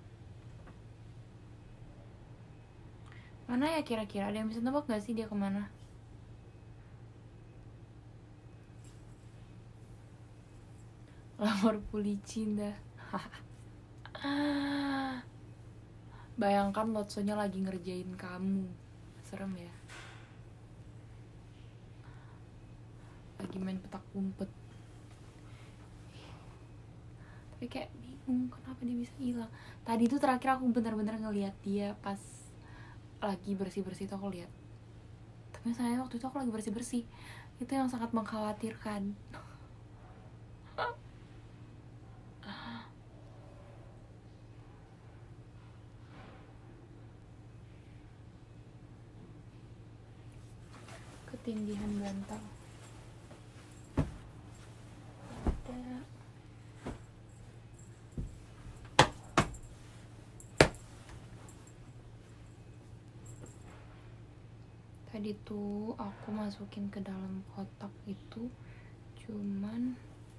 Mana ya kira-kira? Ada yang bisa nebak gak sih dia kemana? Lamar pulicin dah. Bayangkan Lotsonya lagi ngerjain kamu. Serem ya. Lagi main petak umpet. Tapi kayak bingung kenapa dia bisa hilang. Tadi tuh terakhir aku bener-bener ngeliat dia pas lagi bersih-bersih tuh aku lihat. Tapi sayangnya waktu itu aku lagi bersih-bersih. Itu yang sangat mengkhawatirkan. Tindihan bantal. Ada. Tadi tuh aku masukin ke dalam kotak itu cuman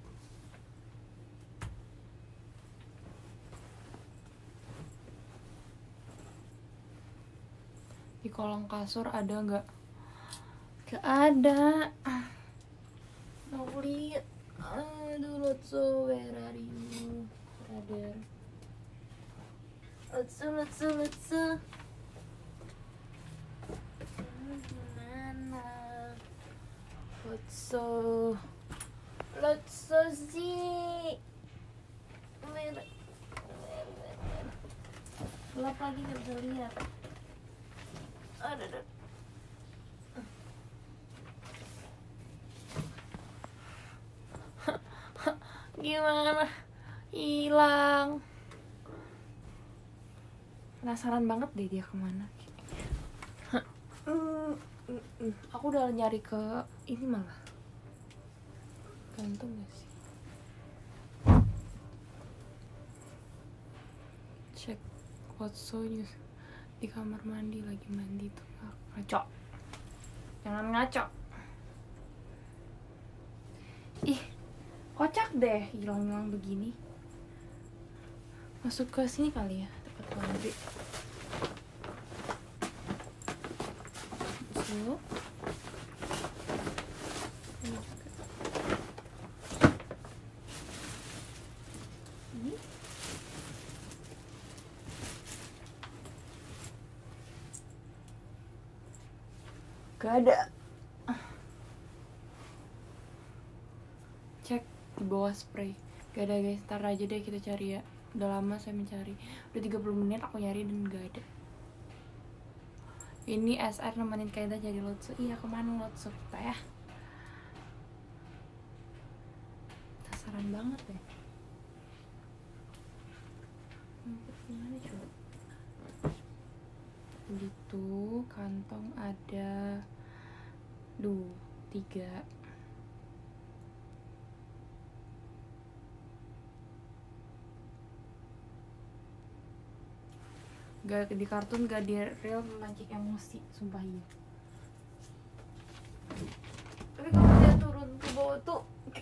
di kolong kasur ada nggak? Gak ada. Mau lihat. Aduh, Lotso, where are you, brother? Lotso. Lotso sih. Gelap lagi nggak bisa lihat. Aduh. Gimana? Hilang. Penasaran banget deh dia kemana. Aku udah nyari ke ini malah. Gantung gak sih? Cek Lotsonya di kamar mandi, lagi mandi tuh. Ngaco. Jangan ngaco. Ih, kocak deh hilang-hilang begini. Masuk ke sini kali ya, tempat laundry. Masuk. Ini juga. Ini. Gak ada. Cek di bawah spray. Gak ada guys, ntar aja deh kita cari ya. Udah lama saya mencari. Udah 30 menit aku nyari dan gak ada. Ini SR nemenin Kaida jadi Lotso. Iya, kemana Lotso kita ya? Penasaran banget deh. Gimana coba? Gitu, kantong ada 3. Gak di kartun, gak di real, memancing emosi, sumpah iya. Tapi kalau dia turun ke bawah tuh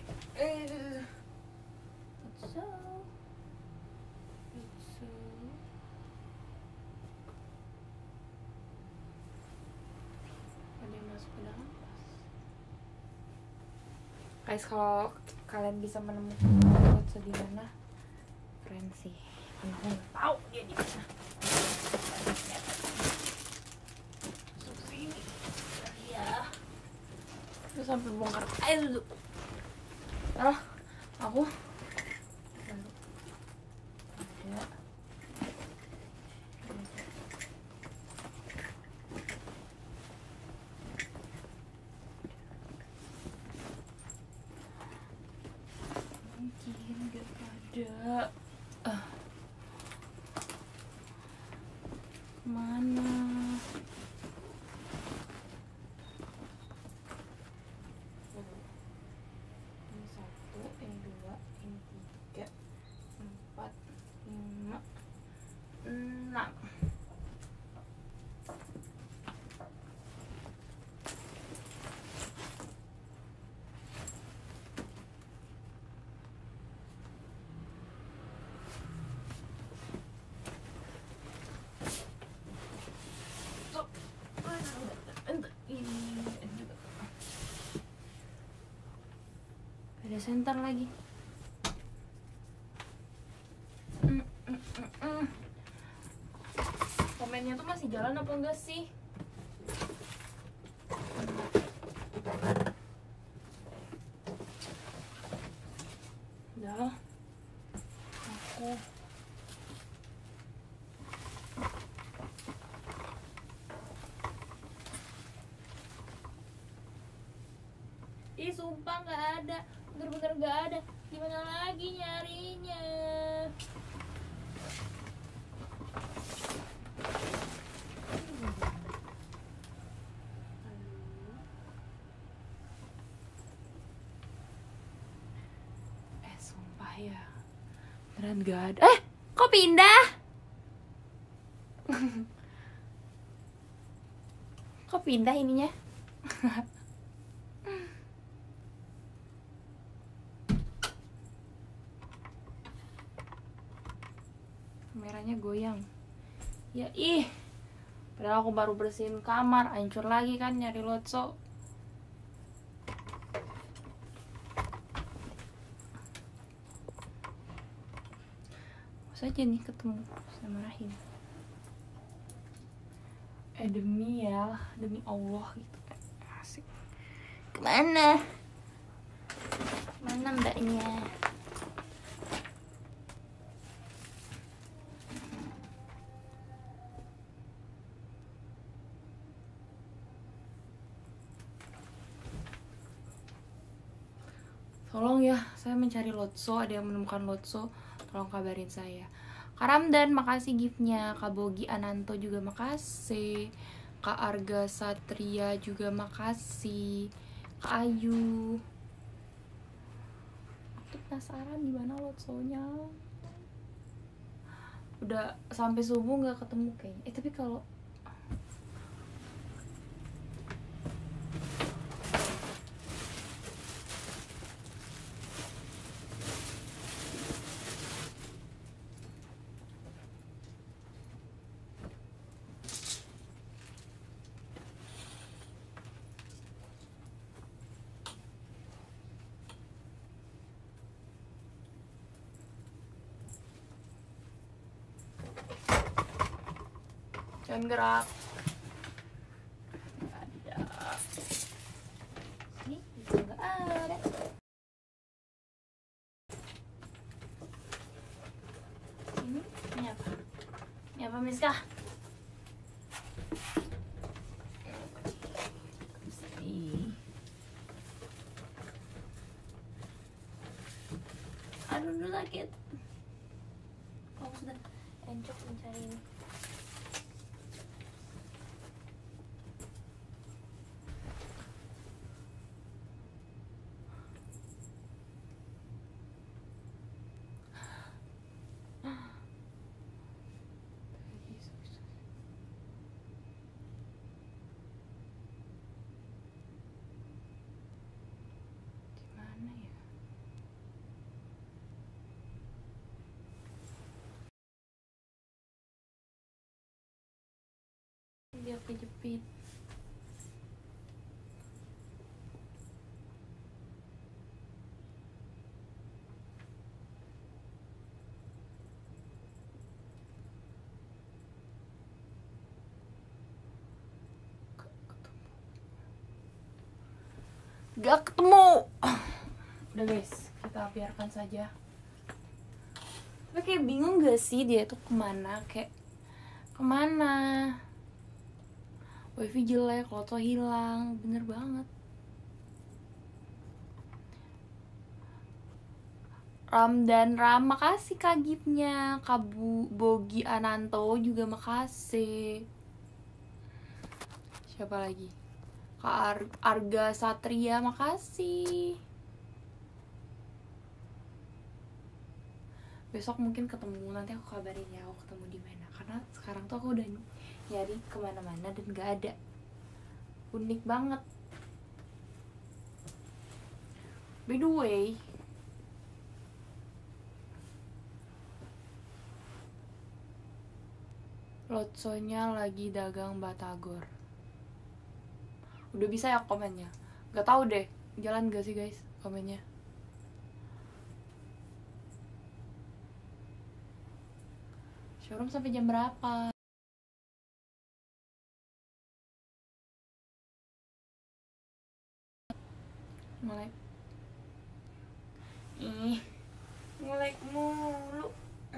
ada yang masuk ke dalam tas. Guys, kalau kalian bisa menemukan Lotso di mana, keren sih. Aku nggak tahu dia di mana. Terus sampai bongkar air dulu. Aku baru ada. Mungkin gak ada. Mana? Ini 1, ini 2, ini 3, 4, 5, 6. Ada senter lagi. Komennya tuh masih jalan apa enggak sih? Udah. Aku ih, sumpah nggak ada, bener-bener nggak ada. Gimana lagi nyarinya? ya. Beneran gak ada. Kok pindah? Kok pindah ininya? Kameranya goyang. Ya ih. Padahal aku baru bersihin kamar, hancur lagi kan nyari Lotso. Saja nih ketemu sama Rahim. Demi ya, demi Allah gitu. Asik. Kemana? Mana mbaknya? Tolong ya, saya mencari Lotso. Ada yang menemukan Lotso, tolong kabarin saya. Kak Ramdan, makasih giftnya. Kak Bogi Ananto juga makasih. Kak Arga Satria juga makasih. Kak Ayu. Aku penasaran di mana Lotsonya. Udah sampai subuh nggak ketemu kayaknya. Tapi kalau jangan gerak. Ada. Ini juga nggak ada. Ini apa? Ini apa, Miska? Aduh, sakit. Aku sudah encok mencari ini. Gimana ya? Dia kejepit. Gak ketemu. Udah guys, kita biarkan saja. Tapi kayak bingung gak sih dia tuh kemana? Kayak kemana? Wifi jelek, Lotso hilang. Bener banget. Ramdan Ram, makasih Kak giftnya. Kak Bogi Ananto juga makasih. Siapa lagi? Kak Arga Satria, makasih. Besok mungkin ketemu, nanti aku kabarin ya aku ketemu di mana. Karena sekarang tuh aku udah nyari kemana-mana dan gak ada. Unik banget. By the way, Lotsonya lagi dagang batagor. Udah bisa ya komennya? Gak tahu deh, jalan gak sih guys komennya? Showroom sampai jam berapa? Ngelek. Ngelek mulu.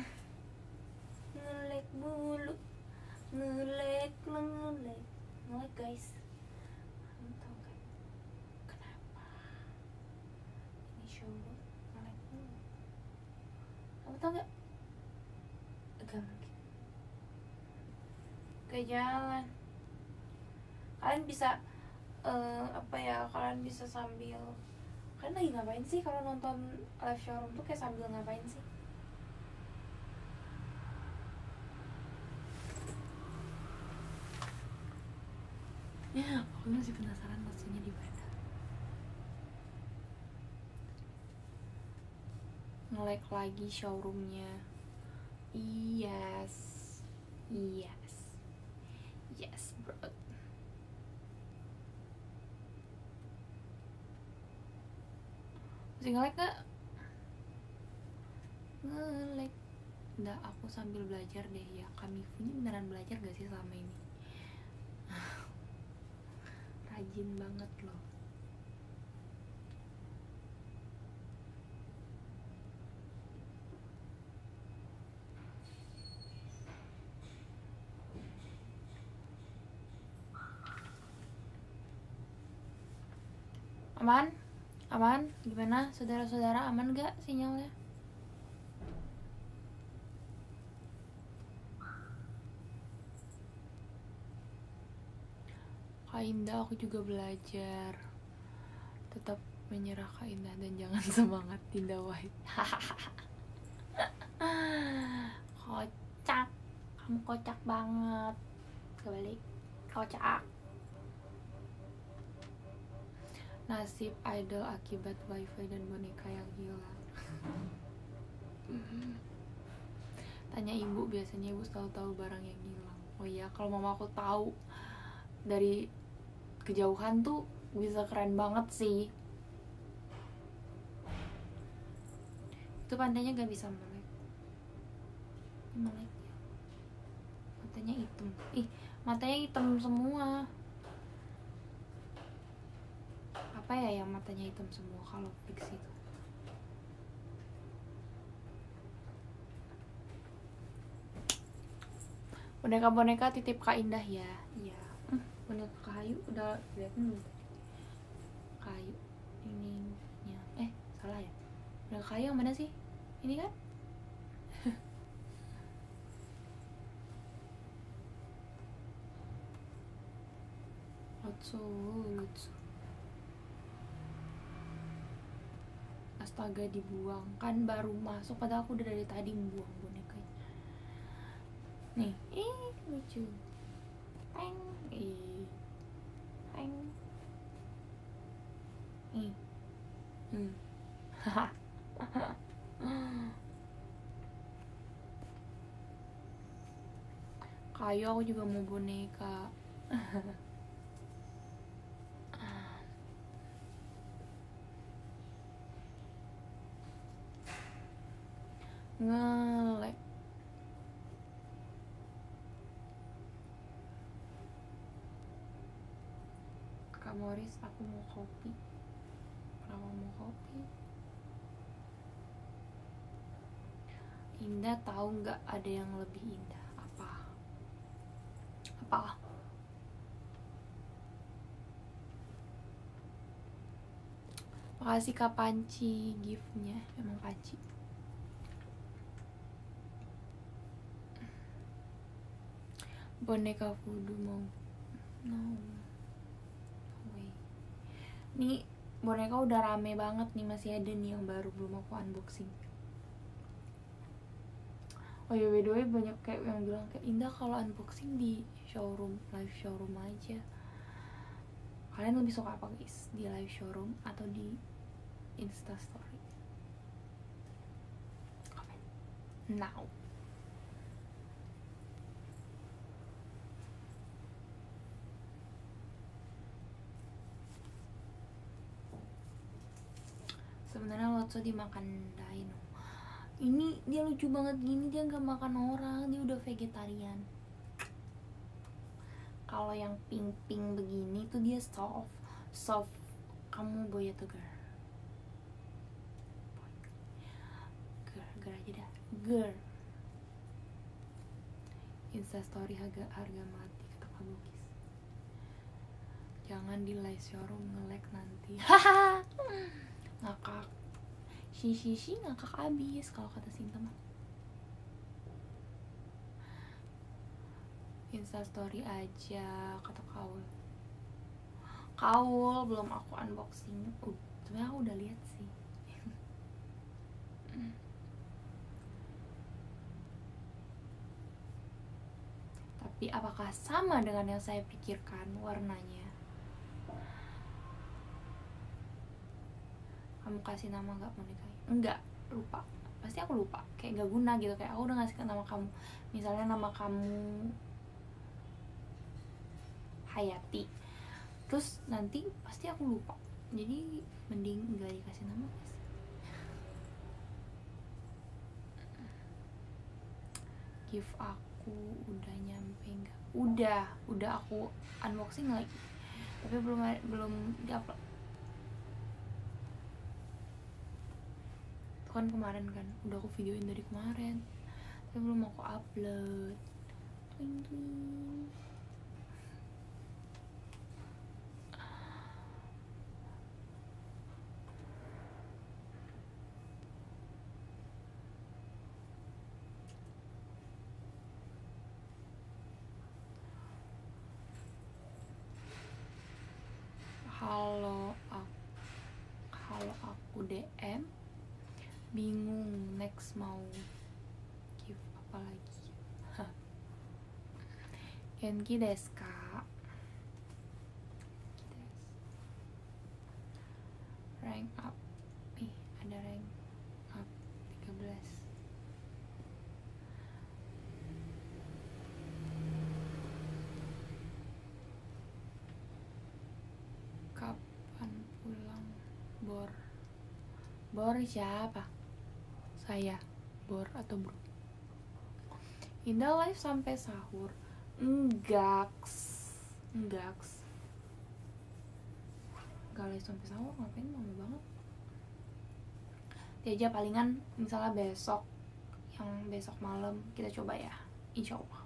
Ngelek mulu. Ngelek guys. Kamu tau gak kenapa ini showroom ngelek mulu? Kamu tau gak? Gak mungkin gak jalan. Kalian bisa kalian bisa sambil, kan Kalian lagi ngapain sih kalau nonton live showroom tuh kayak sambil ngapain sih? Ya, aku masih penasaran maksudnya di mana. Nge-lag lagi showroomnya. Yes, yes, yes bro. Masih nge-lag gak? Nge-lag. Nggak, aku sambil belajar deh ya. Kami ini beneran belajar gak sih selama ini? Rajin banget loh. Aman? Aman? Gimana saudara-saudara, aman gak sinyalnya? Kak Indah, aku juga belajar. Tetap menyerah Kak Indah dan jangan semangat Dinda White. Kocak. Kamu kocak banget. Kebalik. Kocak. Nasib idol akibat wifi dan boneka yang hilang. Tanya ibu, biasanya ibu selalu tahu barang yang hilang. Oh iya, kalau mama aku tahu dari kejauhan tuh bisa keren banget sih. Itu pantainya gak bisa melek. Melek ya. Matanya hitam. Ih, matanya hitam semua. Apa ya yang matanya hitam semua kalau fix itu? Boneka-boneka titip Kak Indah ya. Iya. Boneka kayu udah lihat belum? Kayu. Ini ya. Salah ya. Boneka kayu yang mana sih? Ini kan? Lucu. Astaga, dibuang. Kan baru masuk, padahal aku udah dari tadi membuang bonekanya. Nih, lucu. Teng. Teng. Kayu aku juga mau boneka. Ngelek. Kak Moris, aku mau kopi. Kenapa mau kopi? Indah tahu nggak ada yang lebih indah? Apa? Makasih Kak Panci giftnya. Emang Panci. Boneka voodoo mau. No way. Nih boneka udah rame banget nih, masih ada nih yang baru belum aku unboxing. Oh ya, by the way, banyak kayak yang bilang kayak Indah kalau unboxing di showroom, live showroom aja. Kalian lebih suka apa guys? Di live showroom atau di Instastory? Comment now. Sebenarnya Lotso dimakan dino. Ini dia lucu banget gini, dia nggak makan orang, dia udah vegetarian. Kalau yang pink begini tuh dia soft. Kamu boy atau girl? Girl aja dah. Girl. Instastory harga mati kata Kak Bugis. Jangan di live showroom nge-lag nanti. Haha. Ngakak. Si ngakak abis kalau kata Sinta mah. Instastory aja kata Kaul belum aku unboxing. Sebenarnya aku udah lihat sih. Tapi apakah sama dengan yang saya pikirkan warnanya? Kamu kasih nama gak mau nikahin? Enggak, lupa. Pasti aku lupa, kayak gak guna gitu. Kayak aku udah ngasih nama kamu, misalnya nama kamu Hayati, terus nanti pasti aku lupa. Jadi mending gak dikasih nama guys. Gift aku udah nyampe nggak? Udah aku unboxing lagi, tapi belum diupload. Itu kan kemarin kan, udah aku videoin dari kemarin, tapi belum aku upload. Twing twing. Halo aku DM bingung next mau gift apa lagi. Genki desu ka? Rank up. Ada rank up 13. Kapan pulang? Bor siapa? Saya Bor atau bro? Indah live sampai sahur? Enggak live sampai sahur, ngapain, lama banget. Dia aja palingan misalnya besok malam kita coba ya, insya Allah.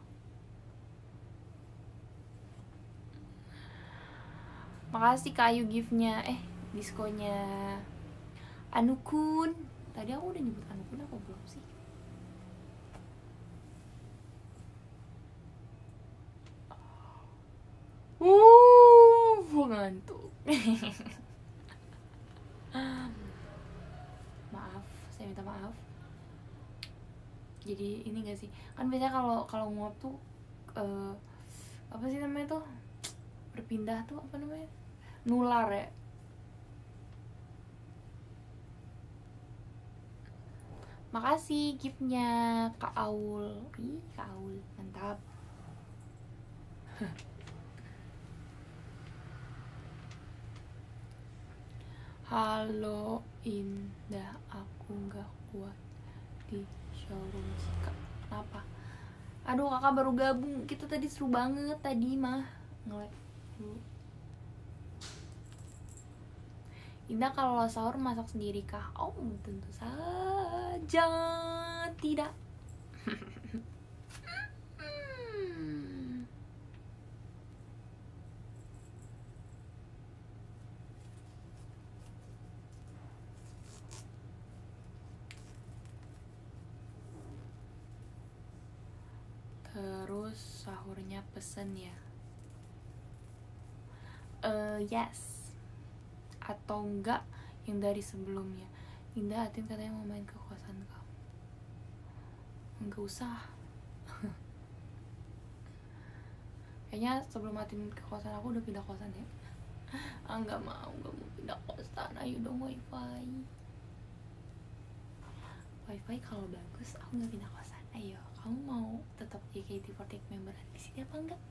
Makasih Kayu giftnya, diskonya. Anukun, tadi aku udah nyebut Anukun apa belum sih? Ngantuk. Maaf, saya minta maaf. Jadi ini gak sih, kan biasanya kalau nguap tuh apa sih namanya tuh, berpindah tuh apa namanya, nular ya. Makasih giftnya Kak Aul. Kak Aul mantap. Halo Indah, aku gak kuat di showroom Sika. Kenapa? Aduh, kakak baru gabung, kita tadi seru banget tadi mah. Nge-lag dulu. Indah kalau sahur masak sendiri kah? Oh, tentu saja tidak. Terus sahurnya pesen ya? Yes. Atau enggak yang dari sebelumnya. Indah, Atin katanya mau main ke kosan kamu. Enggak usah. Kayaknya sebelum Atin ke kosan aku udah pindah kosan ya. Enggak mau pindah kosan. Ayo dong wifi kalau bagus aku nggak pindah kosan. Ayo, kamu mau tetap JKT48 member di sini apa enggak?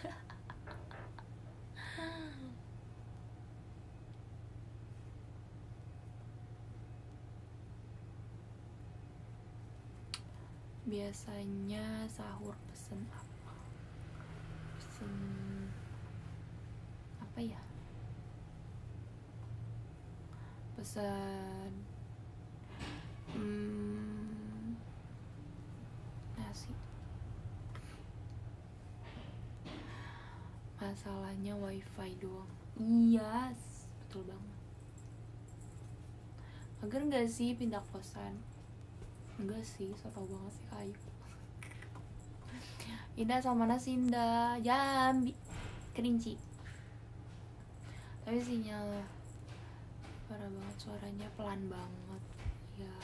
Biasanya sahur pesen apa? Pesen apa ya? Pesen nasi. Masalahnya wifi doang. Yes, betul banget. Agar nggak sih pindah kosan? Enggak sih, so tau banget sih Kayu. Indah sama mana sih Indah? Jambi, Kerinci. Tapi sinyal parah banget, suaranya pelan banget ya.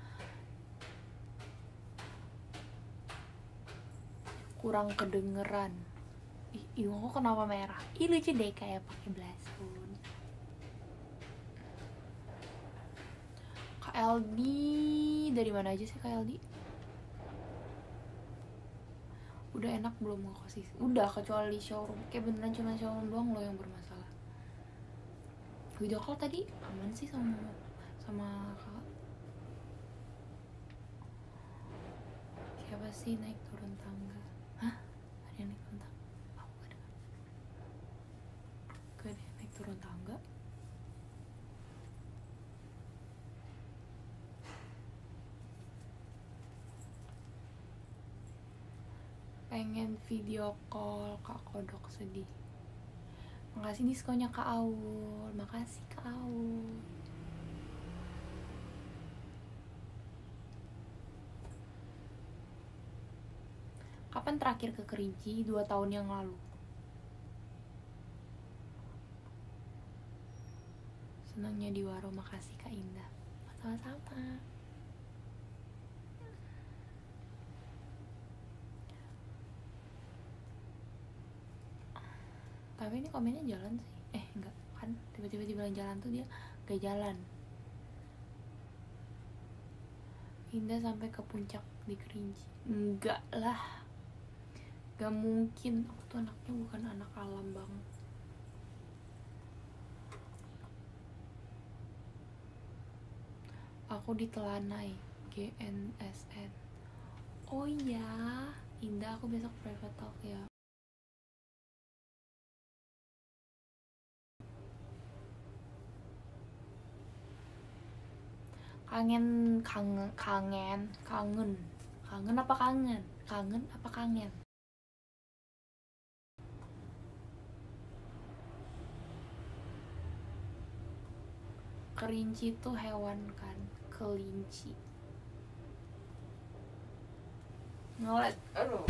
Kurang kedengeran. Ih, kok kenapa merah? Ih, lucu deh kayak pakai blush-on. KLD dari mana aja sih KLD? Udah enak belum ngekos? Udah, kecuali showroom. Kayak beneran cuma showroom doang loh yang bermasalah. Video call tadi aman sih sama kakak. Siapa sih naik turun tangga? Hah? Ada yang naik turun tangga? Aku ada. Gak ada yang naik turun tangga. Pengen video call Kak Kodok sedih. Makasih diskonnya Kak Aul. Makasih Kak Aul. Kapan terakhir ke Kerinci? 2 tahun yang lalu. Senangnya di Waro. Makasih Kak Indah. Sama-sama. Tapi ini komennya jalan sih. Enggak kan, tiba-tiba dibilang jalan tuh dia gak jalan. Indah sampai ke puncak di Kerinci. Enggak lah, gak mungkin. Aku tuh anaknya bukan anak alam banget. Aku di Telanai GNSN. Oh iya, Indah, aku besok private talk ya. Kangen apa kangen? Kangen apa kangen? Kerinci tuh hewan kan, kelinci. Ngelet, aduh.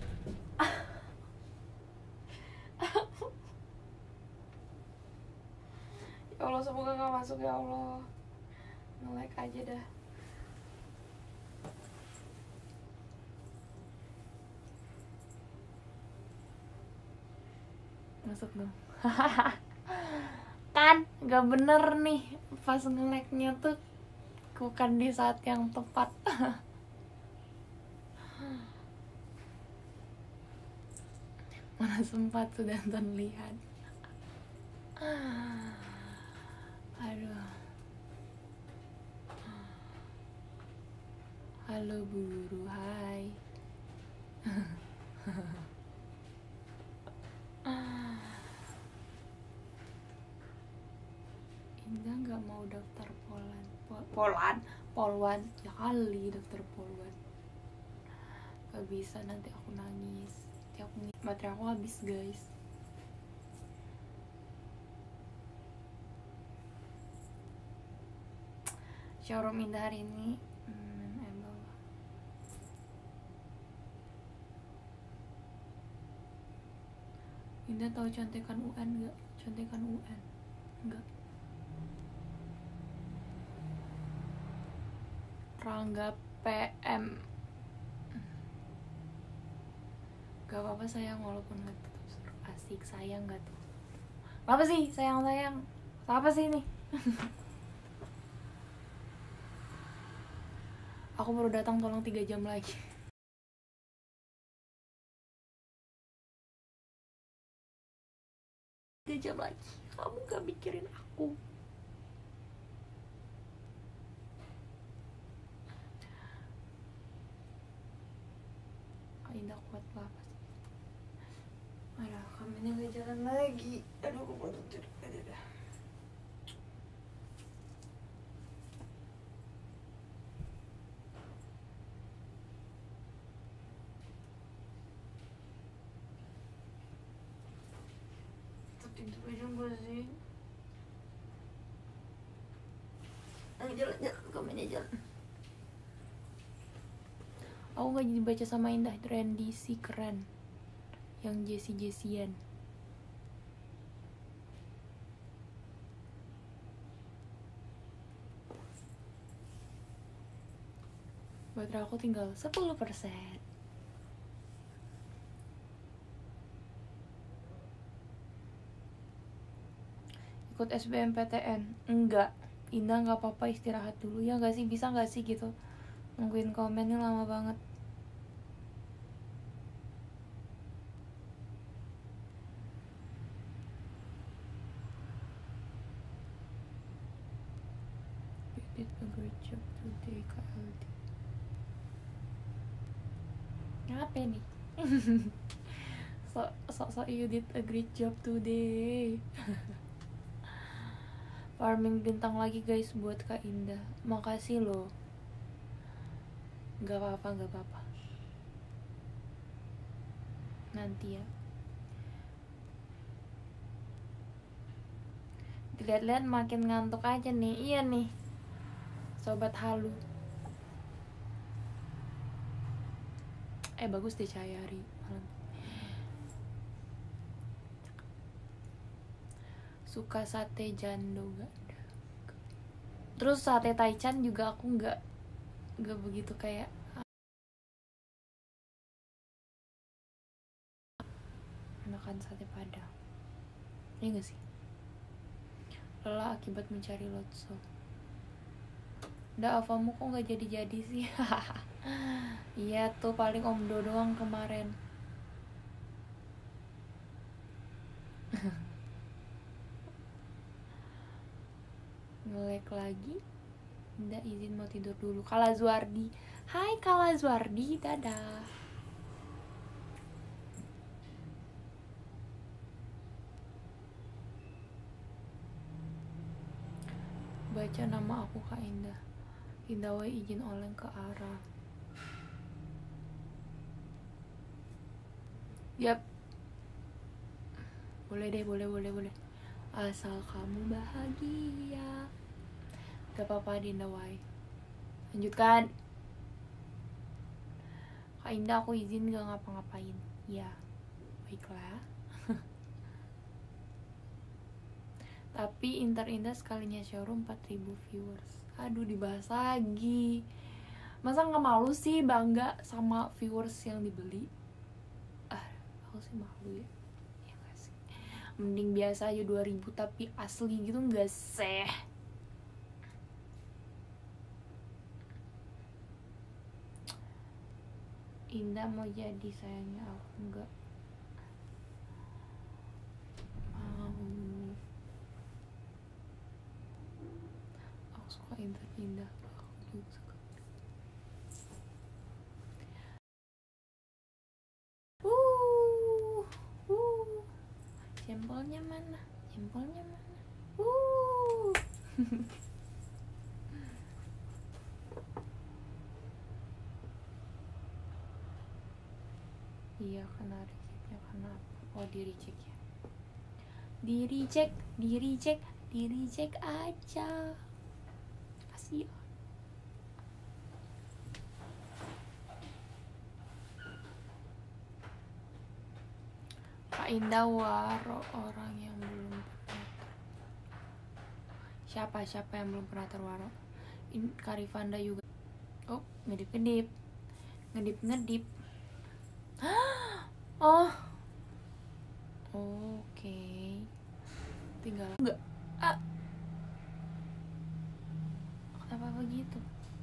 Ya Allah, semoga gak masuk ya Allah. Nge-like aja dah. Masuk dong. Kan gak bener nih, pas nge-like-nya tuh bukan di saat yang tepat. Mana sempat sudah terlihat. Aduh. Halo Bu Guru, hai. Indah nggak mau daftar Polwan ya kali, daftar Polwan. Gak bisa, nanti aku nangis. Baterai aku habis guys. Showroom Indah hari ini Indah tahu contekan UN gak? Contekan UN enggak. Rangga PM. Gak apa-apa sayang, walaupun gak tetap seru. Asik, sayang gak tuh? Apa sih sayang? Apa sih ini? Aku baru datang, tolong 3 jam lagi. Jam lagi, kamu gak mikirin aku. Indah kuat lah pasti. Aduh, kamennya gak jalan lagi. Aduh, aku mau tidur. Aduh. Tidur aja gak sih? Jalan, kamennya jalan. Aku gak jadi baca sama Indah. Randy si keren, yang Jessian. Baterai aku tinggal 10%. Ikut SBMPTN? Enggak. Indah nggak apa-apa istirahat dulu ya nggak sih, bisa nggak sih gitu, nungguin komennya lama banget. You did a great job today, KLD. Ngapain nih? So you did a great job today. Farming bintang lagi guys buat Kak Indah. Makasih loh. Gak apa-apa. Nanti ya. Dilihat-lihat makin ngantuk aja nih. Iya nih, sobat halu. Bagus deh Cahayari malam. Suka sate jando gak? Terus sate taichan juga aku nggak begitu kayak makan sate padang. Iya nggak sih? Lelah akibat mencari lotso. Udah avamu kok nggak jadi sih? Iya tuh paling Omdo doang kemarin. Ngelek lagi. Nggak, izin mau tidur dulu. Kala Zuardi. Hai Kala Zuardi, dadah. Baca nama aku Kak Indah. Indah wae izin oleng ke arah. Yap. Boleh deh, boleh. Asal kamu bahagia. Gak apa-apa Dinda wae. Lanjutkan. Kak Indah aku izin gak ngapa-ngapain. Ya, baiklah. Tapi Indah sekalinya showroom 4.000 viewers. Aduh, dibahas lagi. Masa gak malu sih bangga sama viewers yang dibeli? Aku sih malu ya. Ya gak sih? Mending biasa aja 2.000 tapi asli gitu gak sih? Indah mau jadi sayangnya aku enggak mau. Aku suka Indah aku juga suka. Jempolnya mana? Iya, kena rejectnya karena apa? Oh, di reject ya. Di reject aja. Kasihan. Kak Indah waro orang yang belum pernah. Siapa yang belum pernah terwaro? Karifanda juga. Oh, ngedip. Oh, oke. Tinggal enggak. Kenapa begitu?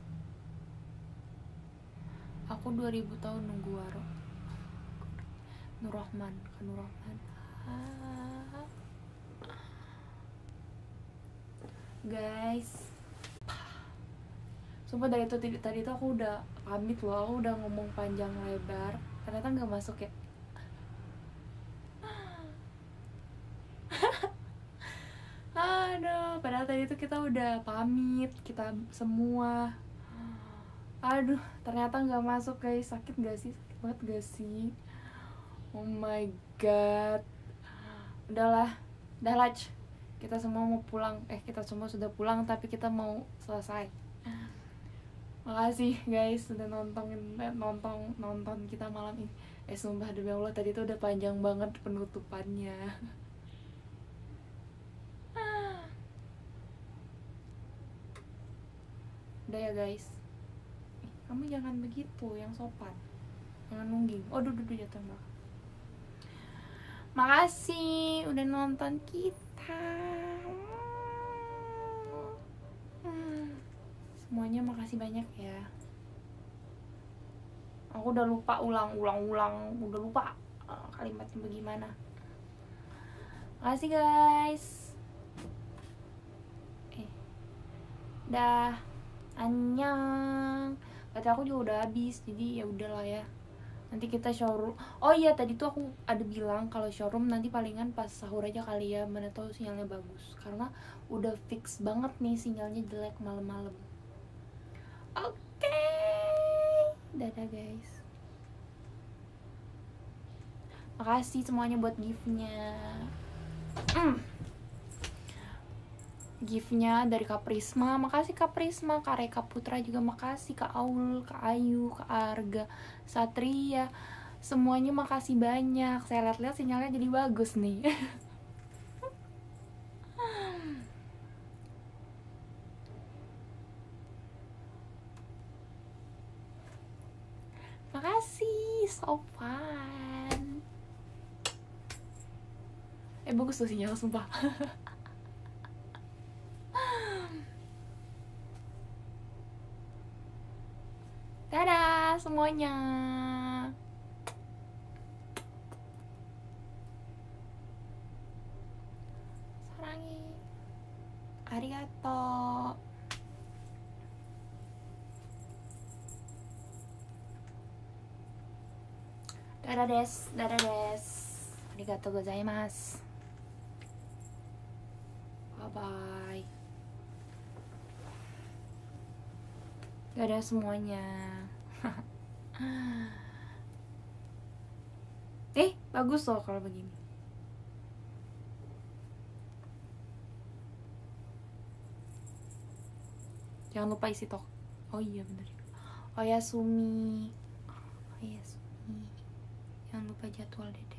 Aku 2000 tahun nunggu waro. Nurrahman. Guys, sumpah dari itu tadi tuh aku udah pamit loh, aku udah ngomong panjang lebar, ternyata nggak masuk ya. Aduh, padahal tadi tuh kita udah pamit, kita semua. Aduh, ternyata nggak masuk guys. Sakit gak sih? Sakit banget gak sih? Oh my god. Udah kita semua mau pulang. Kita semua sudah pulang tapi kita mau selesai. Makasih guys sudah nonton kita malam ini. Sumpah demi Allah tadi tuh udah panjang banget penutupannya. Udah ya guys. Kamu jangan begitu, yang sopan. Jangan nungging. Oh, duduk jatuh mbak. Makasih udah nonton kita. Semuanya makasih banyak ya. Aku udah lupa ulang, udah lupa kalimatnya bagaimana. Makasih guys. Dah, annyeong. Baterai aku juga udah habis, jadi ya udahlah ya. Nanti kita showroom. Oh iya, tadi tuh aku ada bilang kalau showroom nanti palingan pas sahur aja kali ya, mana tahu sinyalnya bagus. Karena udah fix banget nih sinyalnya jelek malam-malam. Oke. Dadah guys. Makasih semuanya buat gift-nya. Gift-nya dari Kak Prisma, makasih Kak Prisma. Kak Reka Putra juga makasih. Kak Aul, Kak Ayu, Kak Arga, Satria, semuanya makasih banyak. Saya lihat-lihat sinyalnya jadi bagus nih. Makasih, so fun. Bagus tuh sinyal sumpah. Dadah semuanya. Sarangi. Arigato. Dadah des, dadah des. Arigato gozaimasu. Bye bye. Dadah semuanya. Bagus loh kalau begini. Jangan lupa isi tok. Oh iya bener. Oh ya Sumi. Jangan lupa jadwal dede.